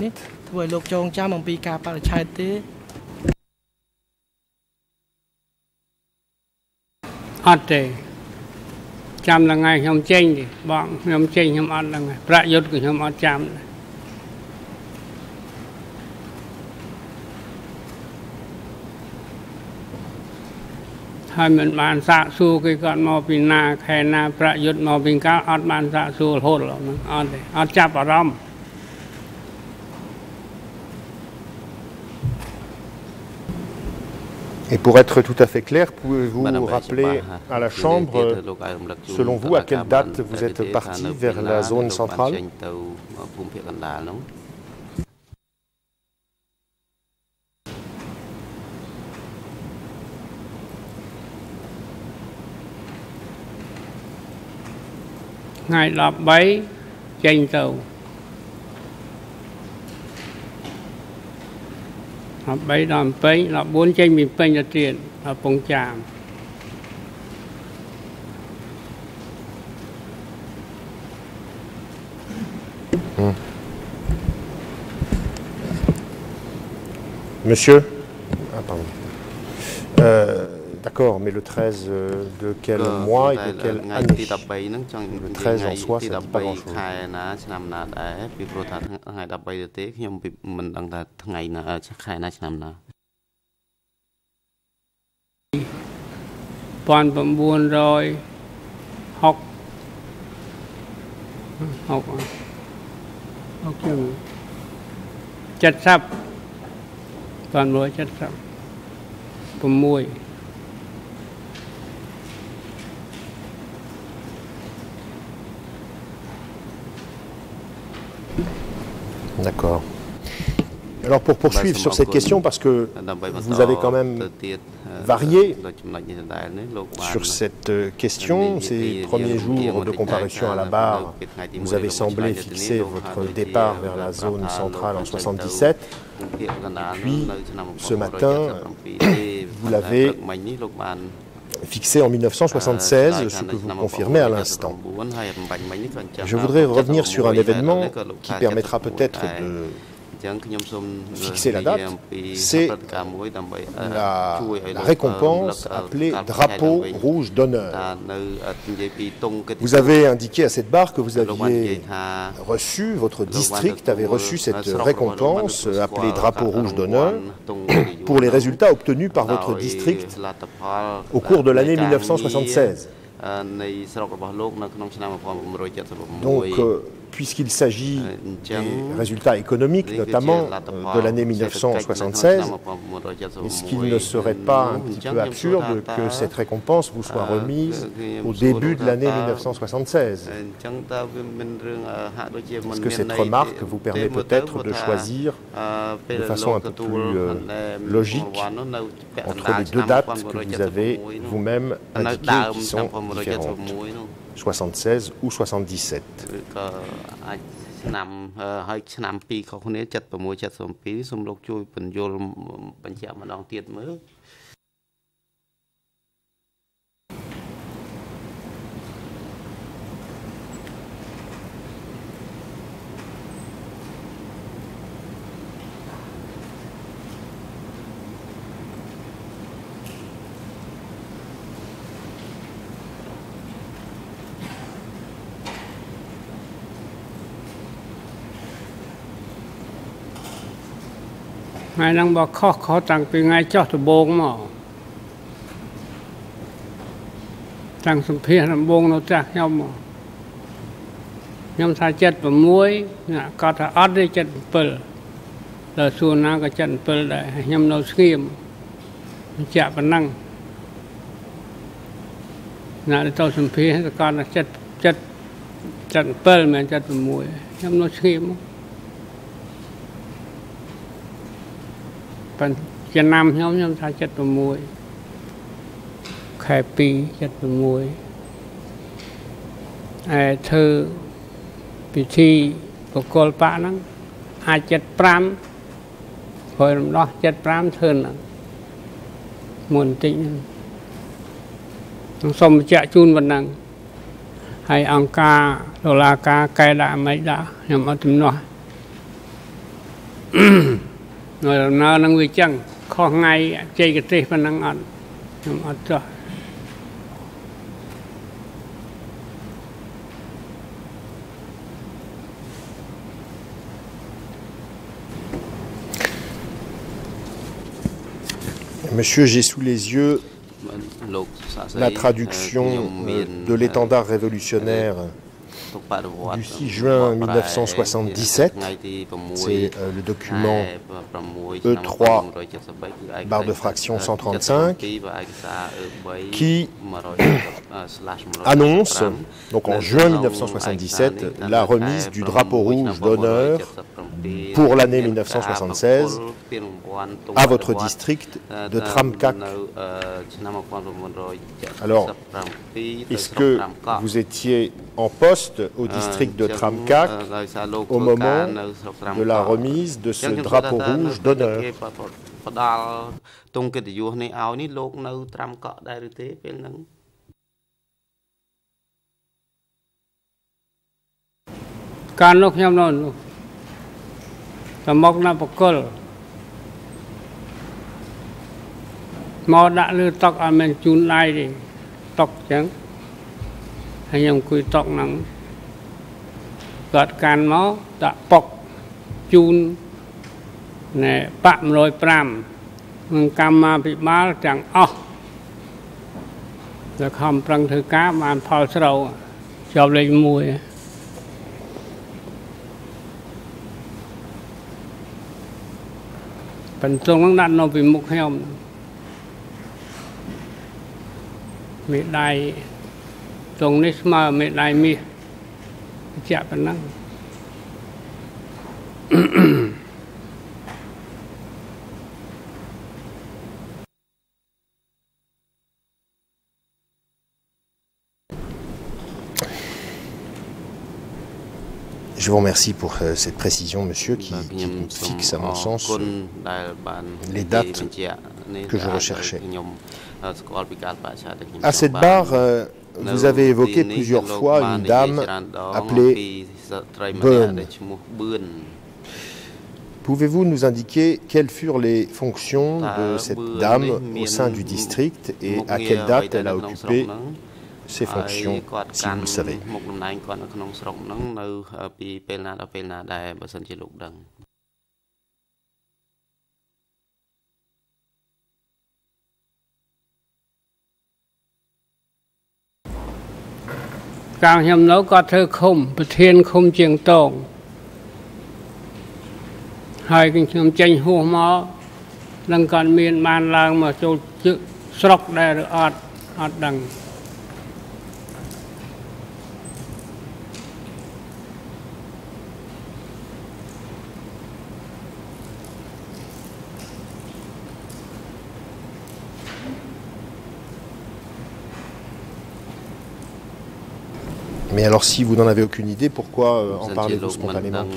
Hai mình bàn xạ xu cái con mò pin na khe na pra yut mò pin cá ọt bàn xạ xu hốt rồi ọt ọt chắp vào râm. Et pour être tout à fait clair, pouvez-vous rappeler à la Chambre, selon vous, à quelle date vous êtes parti vers la zone centrale? Ngày đập bấy chênh tàu đập bấy đập bấy đập bốn chênh mình bênh ra tiền đập bông chàm hmm. Monsieur ah, pardon. Euh, D'accord, mais le treize de quel mois et de quelle année? Le treize en soi, ça ne dit pas grand-chose. D'accord. Alors pour poursuivre sur cette question, parce que vous avez quand même varié sur cette question, ces premiers jours de comparution à la barre, vous avez semblé fixer votre départ vers la zone centrale en soixante-dix-sept, puis ce matin, vous l'avez fixé en mille neuf cent soixante-seize, ce que vous confirmez à l'instant. Je voudrais revenir sur un événement qui permettra peut-être de fixer la date, c'est la, la récompense appelée drapeau rouge d'honneur. Vous avez indiqué à cette barre que vous aviez reçu, votre district avait reçu cette récompense appelée drapeau rouge d'honneur pour les résultats obtenus par votre district au cours de l'année mille neuf cent soixante-seize. Donc, euh, puisqu'il s'agit des résultats économiques, notamment euh, de l'année mille neuf cent soixante-seize, est-ce qu'il ne serait pas un petit peu absurde que cette récompense vous soit remise au début de l'année mille neuf cent soixante-seize? Est-ce que cette remarque vous permet peut-être de choisir de façon un peu plus euh, logique entre les deux dates que vous avez vous-même indiquées qui sont différentes, soixante-seize ou soixante-dix-sept? ngày năng bảo khó khó tăng từ ngày cho từ bông mà tăng sum phê làm bông nó chắc nhau mà nhom thay chất và muối nè có thể ớt đi chất bự là xuân nào có chất bự để nhom nấu skiêm chả bản năng nè để tao sum phê thì con là chất chất chất bự mà chất và muối nhom nấu skiêmเป็นจะนำย้อมย้อมทาจัดประมวยแค่ปีจัดประมวยไอ้เธอพิธีประกอบปะนั้นอาจจัดพรำคอยรำล้อจัดพรำเธอน่ะมนติต้องสมจะจูนวันนั้นให้อังกาโลลากาไกด่าไม่ด่ายังเอาถึงน้อยngười nào năng vi chăng khó ngay chơi cái tê phần năng ăn nhưng mà cho Monsieur, j'ai sous les yeux la traduction euh, de l'étendard révolutionnaire du six juin mille neuf cent soixante-dix-sept, c'est euh, le document E trois, barre de fraction cent trente-cinq, qui annonce, donc en juin mille neuf cent soixante-dix-sept, la remise du drapeau rouge d'honneur pour l'année mille neuf cent soixante-seize à votre district de Tramkak. Alors, est-ce que vous étiez en poste au district de Tramkak au moment de la remise de ce drapeau rouge d'honneur? Can lúc nhau non, tầm mốc na bọc cờ, mò đã lư tóc à men chun lai đi, tóc chẳng, hay nhung cùi tóc nắng, gạt can máu đã bọc chun, nè bạm rồi pram, mừng cam mà bị má chẳng óc, rồi không prang thứ cá mà phao sầu, chọc lên mùi. Phần trong năng đạn nó bị mục heo mẹ đài trong nít mà mẹ đài mi chả phần năng Je vous remercie pour euh, cette précision, monsieur, qui, qui fixe, à mon sens, les dates que je recherchais. À cette barre, euh, vous avez évoqué plusieurs fois une dame appelée Byrne. Pouvez-vous nous indiquer quelles furent les fonctions de cette dame au sein du district et à quelle date elle a occupé ces fonctions, si vous le savez? Càng nhầm nấu có thơ không, bật thiên không chiêng tông. Hai cái nhầm chanh hô mó, đang còn miền bàn làng mà chỗ chữ sọc đây rồi ọt, ọt đằng. Mais alors, si vous n'en avez aucune idée, pourquoi euh, en parlez-vous spontanément?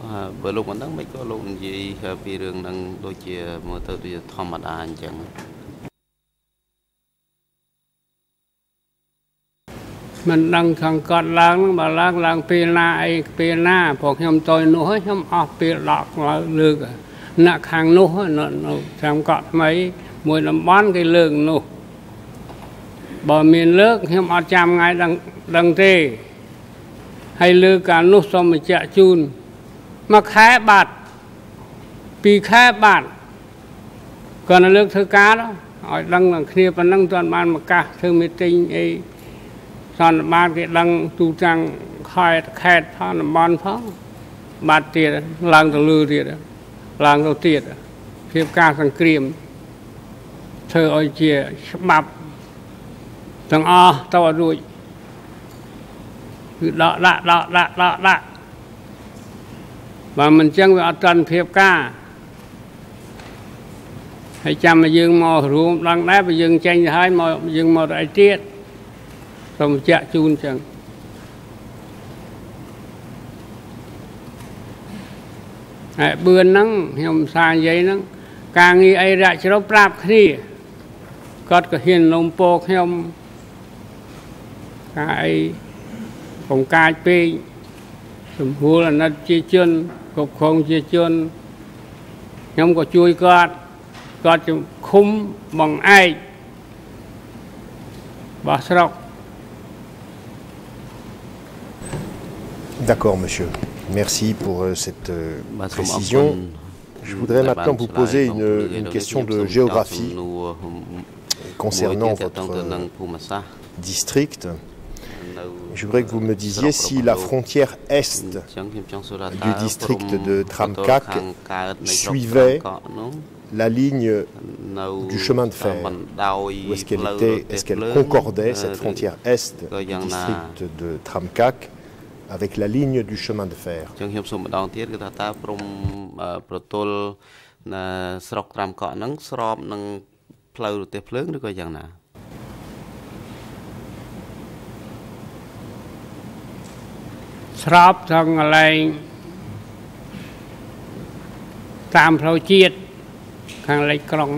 Mình đang thằng con láng mà láng láng pê na ai pê na, phổ nhom tôi nuôi nhom ọp pê lọt là lư cả, nạc hàng nuôi nó nó thằng con mấy mùi làm bán cái lương nuôi, bỏ miền nước nhom ọp chăm ngay đằng đằng tê. Hay lư cả lúc xong mà chạy chun mà khá bạt vì khá bạt còn là lương thơ cá đó hỏi đăng là kia và năng toàn bàn mà cả thơ mê tinh ấy toàn bàn cái đăng tu trang khai khét phá là bàn phá bạt tiệt làng tàu lư tiệt làng tàu tiệt khiếp ca sang kriêm thơ ôi chìa bạp thằng o tao rồi đọ đạ đọ đạ đọ đạ và mình chẳng phải trần phiệp ca hay chăm mà dương mò ruộng đang đá mà dương tranh hai mò dương mò đại tiết rồi mình chạy chun chẳng hãy bươn nắng nhom xa giấy nắng càng nghĩ ai ra cho nó prap khi cất cái hiền lông po nhom cáiของกายเป้สมบูรณ์นัดเชี่ยชนกบคงเชี่ยชนยังก็ช่วยก็ก็จะคุ้มบังไอ้บาสรอก D'accord, monsieur. Merci pour euh, cette euh, précision. Je voudrais maintenant vous poser une, une question de géographie concernant votre euh, district. Je voudrais que vous me disiez si la frontière est du district de Tramkak suivait la ligne du chemin de fer, ou est-ce qu'elle était, est-ce qu'elle concordait, cette frontière est du district de Tramkak, avec la ligne du chemin de fer. Srop thằng lại tam phao chiết khang lại còng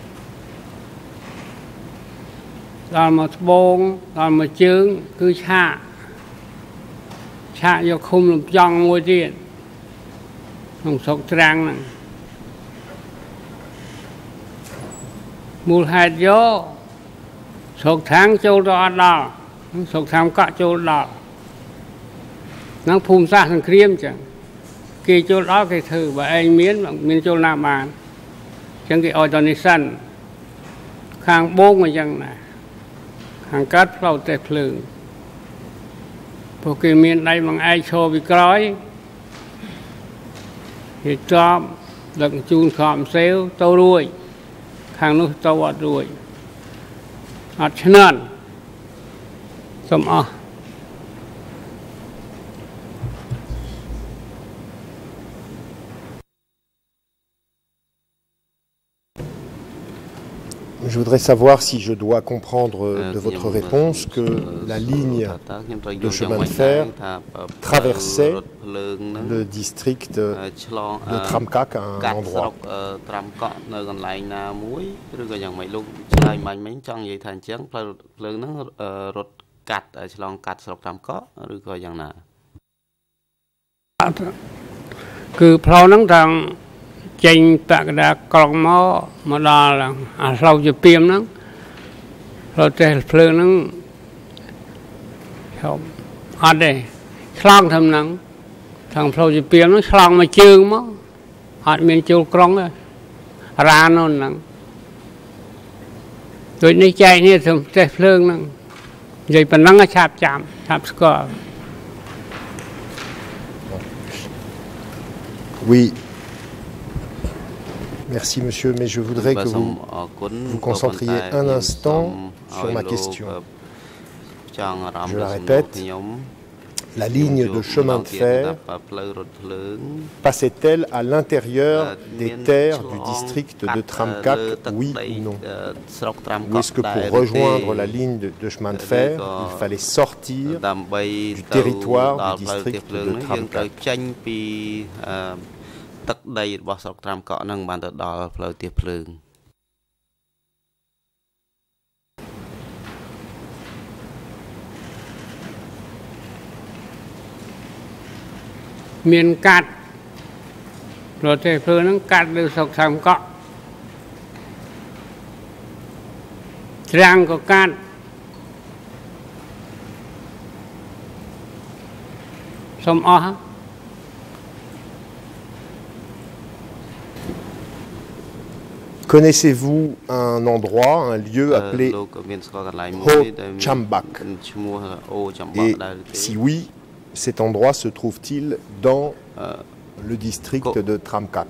còn một bông còn một chướng cứ chạ chạ vô khung lục trong ngôi tiền không sốc trang này mùi hạt vô sốc tháng châu đó đó sốc tháng cọ châu đó nó phun ra thằng kriêm chẳng khi chỗ đó cái thử và anh miến bằng miến chỗ nam bàn chẳng cái organization khang bông mà chẳng này khang cắt vào tệp lường bộ kỳ miến đây bằng ai cho bị cõi thì cho đừng chun khom xéo tàu đuôi khang nước tàu ọt đuôi ọt chân xong ọ Je voudrais savoir si je dois comprendre de votre réponse que la ligne de chemin de fer traversait le district de Tramkak à un endroit. Cứ phao nắng thằng chênh bạc đã còn mó mà đó là à sau giờ piêm nó rồi trẻ phơi nó không ở đây khlang thầm nắng thằng sau giờ piêm nó khlang mà chưa mó ở miền châu krong rồi ra nó nắng rồiในใจนี่สมแต่เพลิงนั่งใหญ่ปนนั่งก็ชาบจามชาบสกอ Oui. Merci monsieur, mais je voudrais que vous vous concentriez un instant sur ma question. Je la répète. La ligne de chemin de fer passait-elle à l'intérieur des terres du district de Tramkak, oui ou non? Ou est-ce que pour rejoindre la ligne de, de chemin de fer, il fallait sortir du territoire du district de Tramkak? miền cát rồi thì phơi nó cát đều sọc sàm cọ rang có cát sông o Connaissez-vous un endroit, un lieu appelé Ho Chambak? Et si oui, cet endroit se trouve-t-il dans le district de Tramkak?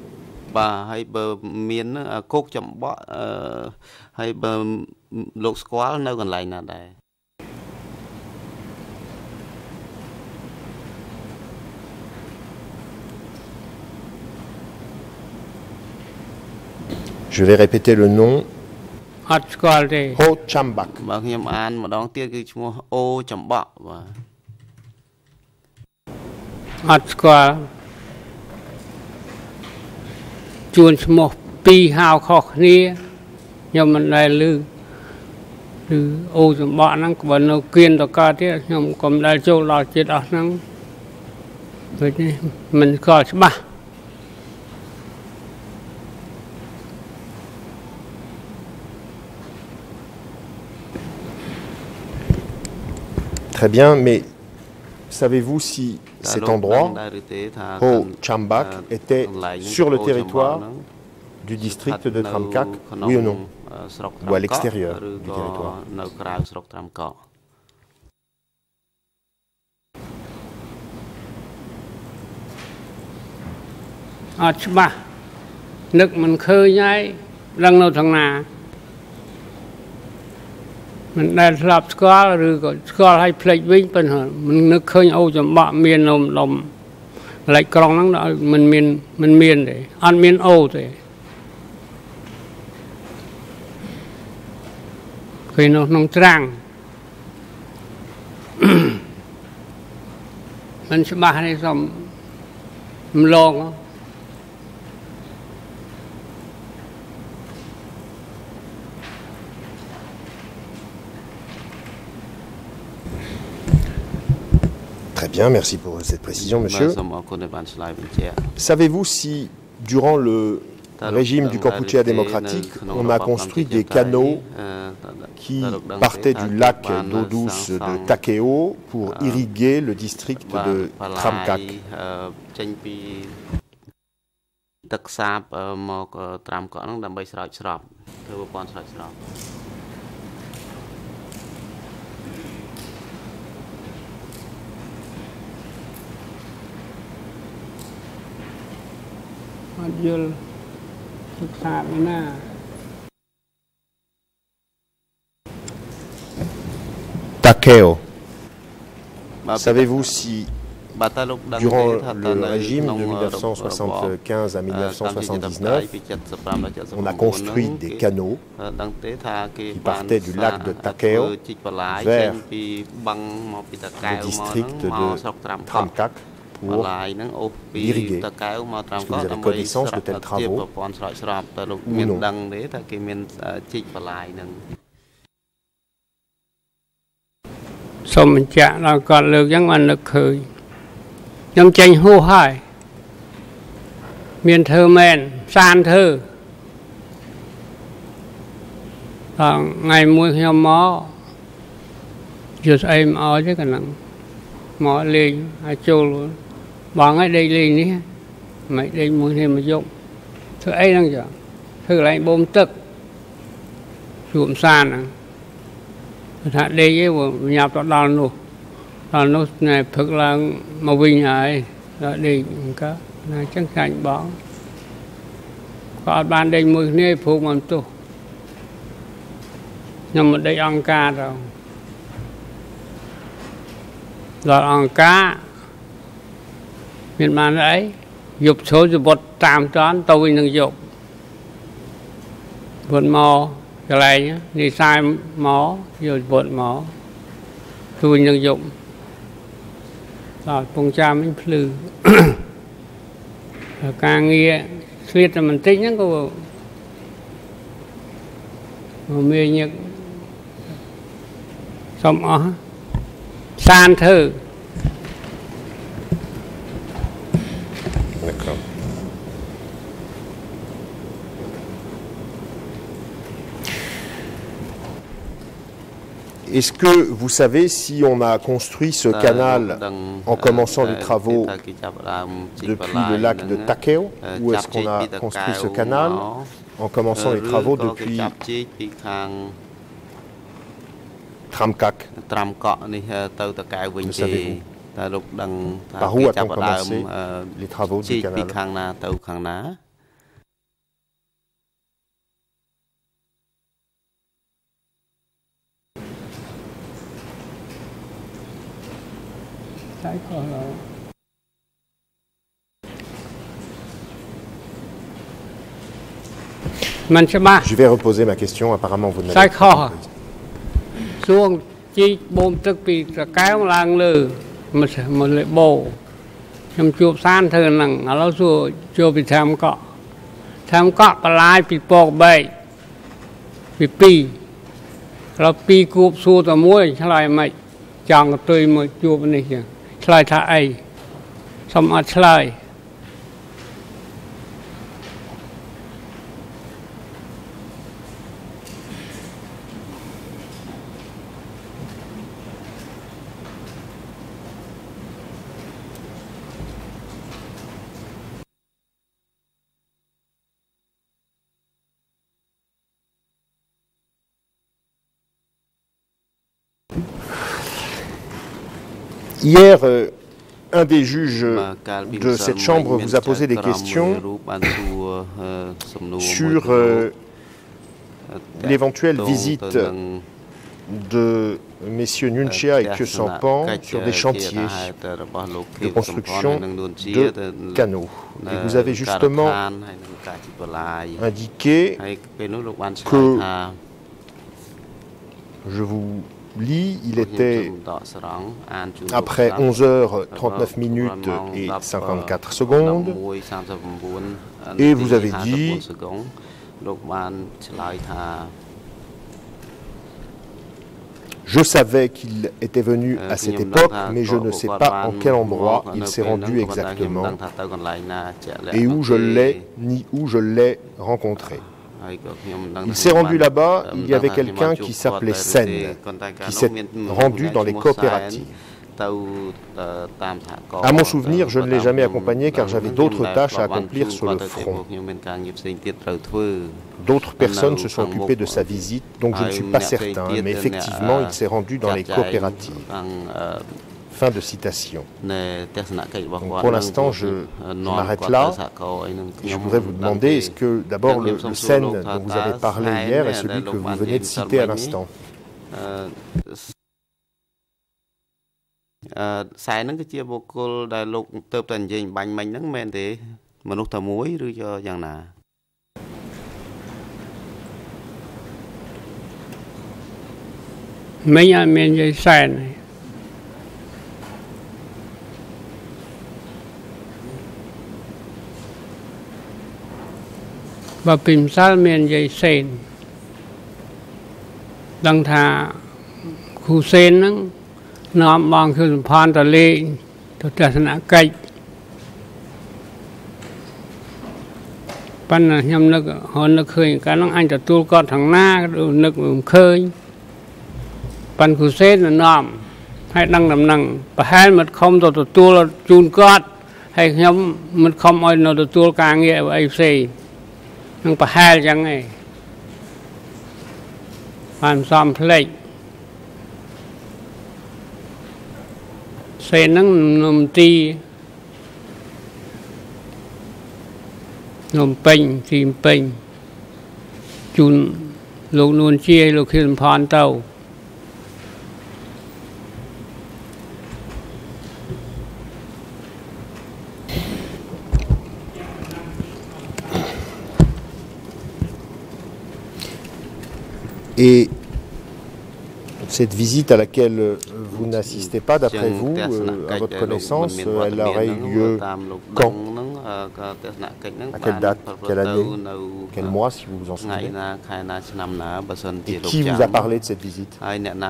Je vais répéter le nom. Ho Chambak. Hot squall. Chuồn một pi hào khóc nia, nhưng mà đây lư, lư ô chấm bọ năng còn nó kiên tao ca thế, nhưng còn đây châu lò chết ở năng, vậy nên mình coi chứ ba. Très bien, mais savez-vous si cet endroit, Ho Chambak, était sur le territoire du district de Tramkak, oui ou non? Ou à l'extérieur du territoire? À, chứ ba, nước mình khơi nhai, lần nào thằng nào. Mìnhได้รับสกอลหรือก็สกอลให้เพลย์วิ่งเป็นเหรอมันนึกเคยเอาจะบะเมียนลมลมไหลกรองนั้นมันเมียนมันเมียนเลยอันเมียนโอ้เลยเคยน้องน้องจ้างมันสบายในสมมันลอง Très bien, merci pour cette précision, monsieur. Savez-vous si, durant le régime du Kampuchea démocratique, on a construit des canaux qui partaient du lac d'eau douce de Takeo pour irriguer le district de Tramkak? Takeo. Savez-vous si, durant le régime de mille neuf cent soixante-quinze à mille neuf cent soixante-dix-neuf, on a construit des canaux qui partaient du lac de Takeo vers le district de Tramkak pour irriguer? Est-ce que vous avez connaissance de tels travaux ou non? Xong mình chạy là còn lực giống anh lực khơi. Nhóm tranh hô hai. miền thơ men san thơ ngày mùa hè mó giờ em ở chứ cái nặng mó lên ai trôi bọn ấy đây lên ní mày đây mùa hè mà dụng thưa ấy đang chờ thưa lại bom tức chuộng san à thật đây với bộ nhập vào đòn luôn đòn nó này thực là màu vinh này rồi đi có là chắc chắn bỏ có ban đây mùa hè phụ mình tu nhưng mà đây ăn cá rồi rồi ăn cá miền Nam đấy dục số dục bột tam toán tôiនឹងdục bột mò cái này nhá đi sai mỏ rồi bột mỏ tôiនឹងdục rồi phong cha mình phừ càng nghe suyết là mình tính nó có mê nhật xong ó san thơ Est-ce que vous savez si on a construit ce canal en commençant les travaux depuis le lac de Takeo, ou est-ce qu'on a construit ce canal en commençant les travaux depuis Tramkak? Le savez-vous? Par où a-t-on commencé les travaux du canal? Je vais reposer ma question, apparemment vous ne l'avez pas compris. Xuống chi bom tức bị kéo lang lư mà mà lại bồ nhằm chụp san thơ nằng ở lâu xưa chưa bị tham cọ tham cọ cái lai bị bọc bậy bị piเราปีกูบสู้แต่มวยฉลายไม่จางกับตัวมาจูบนี่จ้ะฉลายท่าไอสมอัดฉลาย Hier, euh, un des juges de cette chambre vous a posé des questions sur euh, l'éventuelle visite de messieurs Nunchia et Kyosampan sur des chantiers de construction de canaux. Et vous avez justement indiqué que, je vous lis, il était après onze heures trente-neuf minutes et cinquante-quatre secondes, et vous avez dit je savais qu'il était venu à cette époque, mais je ne sais pas en quel endroit il s'est rendu exactement et où je l'ai, ni où je l'ai rencontré. Il s'est rendu là-bas, il y avait quelqu'un qui s'appelait Sen, qui s'est rendu dans les coopératives. À mon souvenir, je ne l'ai jamais accompagné car j'avais d'autres tâches à accomplir sur le front. D'autres personnes se sont occupées de sa visite, donc je ne suis pas certain, mais effectivement, il s'est rendu dans les coopératives. Fin de citation. Donc pour l'instant, je, je m'arrête là. Je voudrais vous demander, est-ce que d'abord le, le Sen dont vous avez parlé hier est celui que vous venez de citer à l'instant? và pìm sát miền dây sen đăng thà khu sen nó nằm bằng khu phan tà lê tà tà sẵn cách ปันยำนึกหอนนึกเคยการน้องอันจะตัวกอดทางหน้าดูนึกเคยปันคือเส้นน้อมให้นั่งนำนั่งประหารมันคอมตัวตัวจูนกอดให้ยำมันคอมอ้อยนตัวตัวกลางเงี้ยไอ้เซ่นั่งประหารยังไงผ่านซ้อมเพลงเส้นนั่งนมตีนมเป่งทีมเป่งจุนลูกนวลเชียลูกขึ้นพรเต้า Et cette visite à laquelle vous n'assistez pas, d'après vous, euh, à votre connaissance, elle aurait eu lieu quand? À quelle date? Quelle année? Quel mois, si vous vous en souvenez? Et qui vous a parlé de cette visite?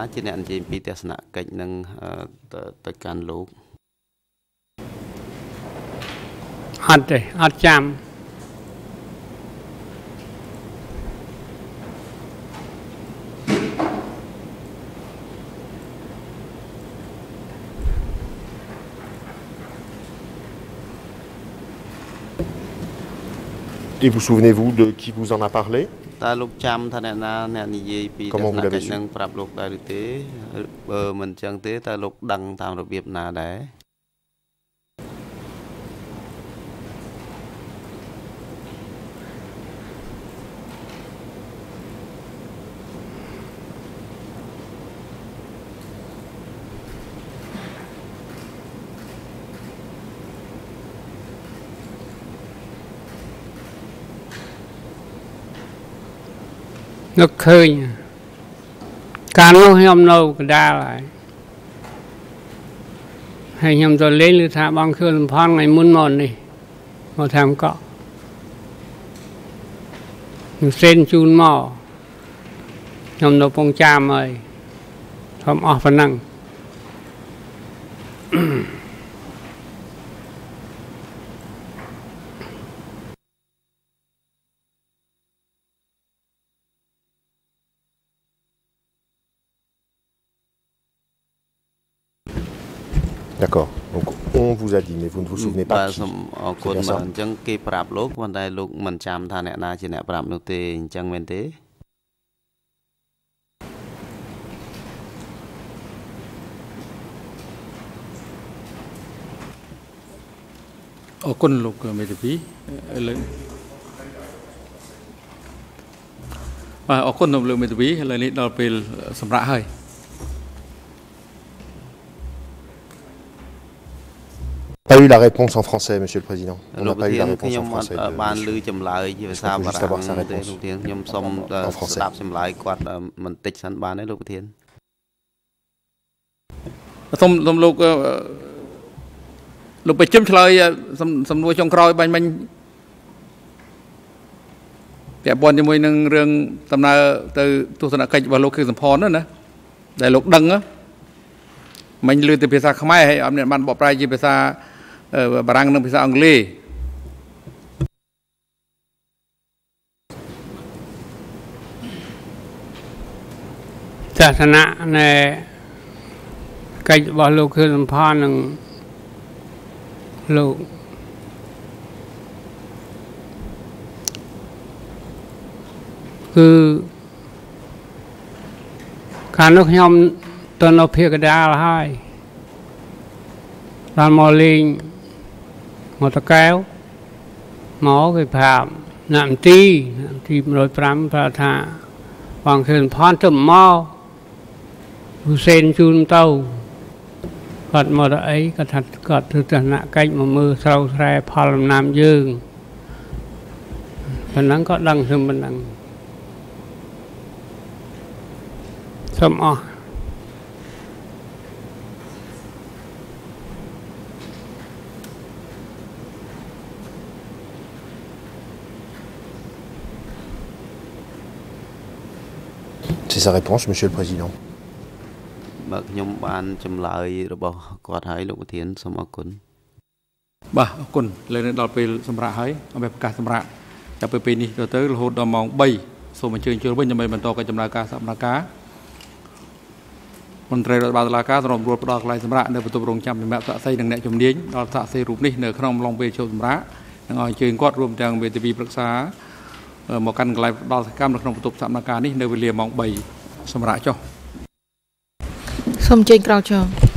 Et vous souvenez-vous de qui vous en a parlé? Comment vous l'avez su? Nó khơi cả nó nhom nâu cái đa lại hay nhom rồi lấy lư thả băng khơi làm phan ngày muốn mòn đi mà tham cọ nhưng sen chun mò nhom nâu phong cha mày thom off phần năng D'accord. Donc on vous a dit, mais vous ne vous souvenez pas qui. C'est bien ça? Ở quân lục mê tì phí lên và ở quân lục mê tì phí lên đi đào về sầm rã hơi. Pas eu la réponse en français, Monsieur le Président. On n'a pas eu la réponse en français. De, il faut juste avoir sa réponse en français. Thông thông lục lụcไปจิ้มเฉลยสำสำนวนจงครอยบันมันแต่บอลจะมวยหนึ่งเรื่องตำนานtừทุสนากิจว่าลูกคือสัมพรนั่นนะแต่ลูกดังอ่ะมันลือแต่ภาษาขมายให้อำเนี่ยมันบอกปลายจีภาษาบารังนึงภาษาอังกฤษศาสนาในกิจว่าลูกคือสัมพรหนึ่งลูกคือการนกยอมตอนเราเพียกระดาลให้ตอนมอลิงมอตะแก้วหมอเคยผ่านน้ำตีน้ำตีโรยปรำพระธาบางคืนพรจมหม้อผู้เซนจูนเต้ากอดมอตะไอกอดกอดทุตนะใกล้มือมือเราแร่พอลำน้ำยืงเพราะนั้นก็ดังซึมบันดังสมอ C'est sa réponse, Monsieur le Président. បាទខ្ញុំបានចម្លើយរបស់គាត់ហើយលោកប្រធានសូមអរគុណបាទអរគុណលើដល់ពេលសម្រាប់ហើយអបប្រកាសសម្រាប់ចាប់ពីពេលនេះទៅរហូតដល់ម៉ោង3សូមអញ្ជើញចូលវិញដើម្បីបន្តកិច្ចដំណើរការសកម្មភាពមន្ត្រីរដ្ឋបាលតុលាការសម្របផ្ដល់កន្លែងសម្រាប់នៅបន្ទប់រងចាំសម្រាប់សាក់សីនិងអ្នកជំនាញដល់សាក់សីរូបនេះនៅក្នុងអំឡុងពេលចូលសម្រាប់និងឲ្យអញ្ជើញគាត់រួមទាំងវេទិកាប្រឹក្សាមកកាន់កន្លែងផ្ដល់សកម្មនៅក្នុងបន្ទប់សកម្មភាពនេះនៅវេលាម៉ោង3សម្រាប់ចុះសូមអញ្ជើញក្រោកចុះ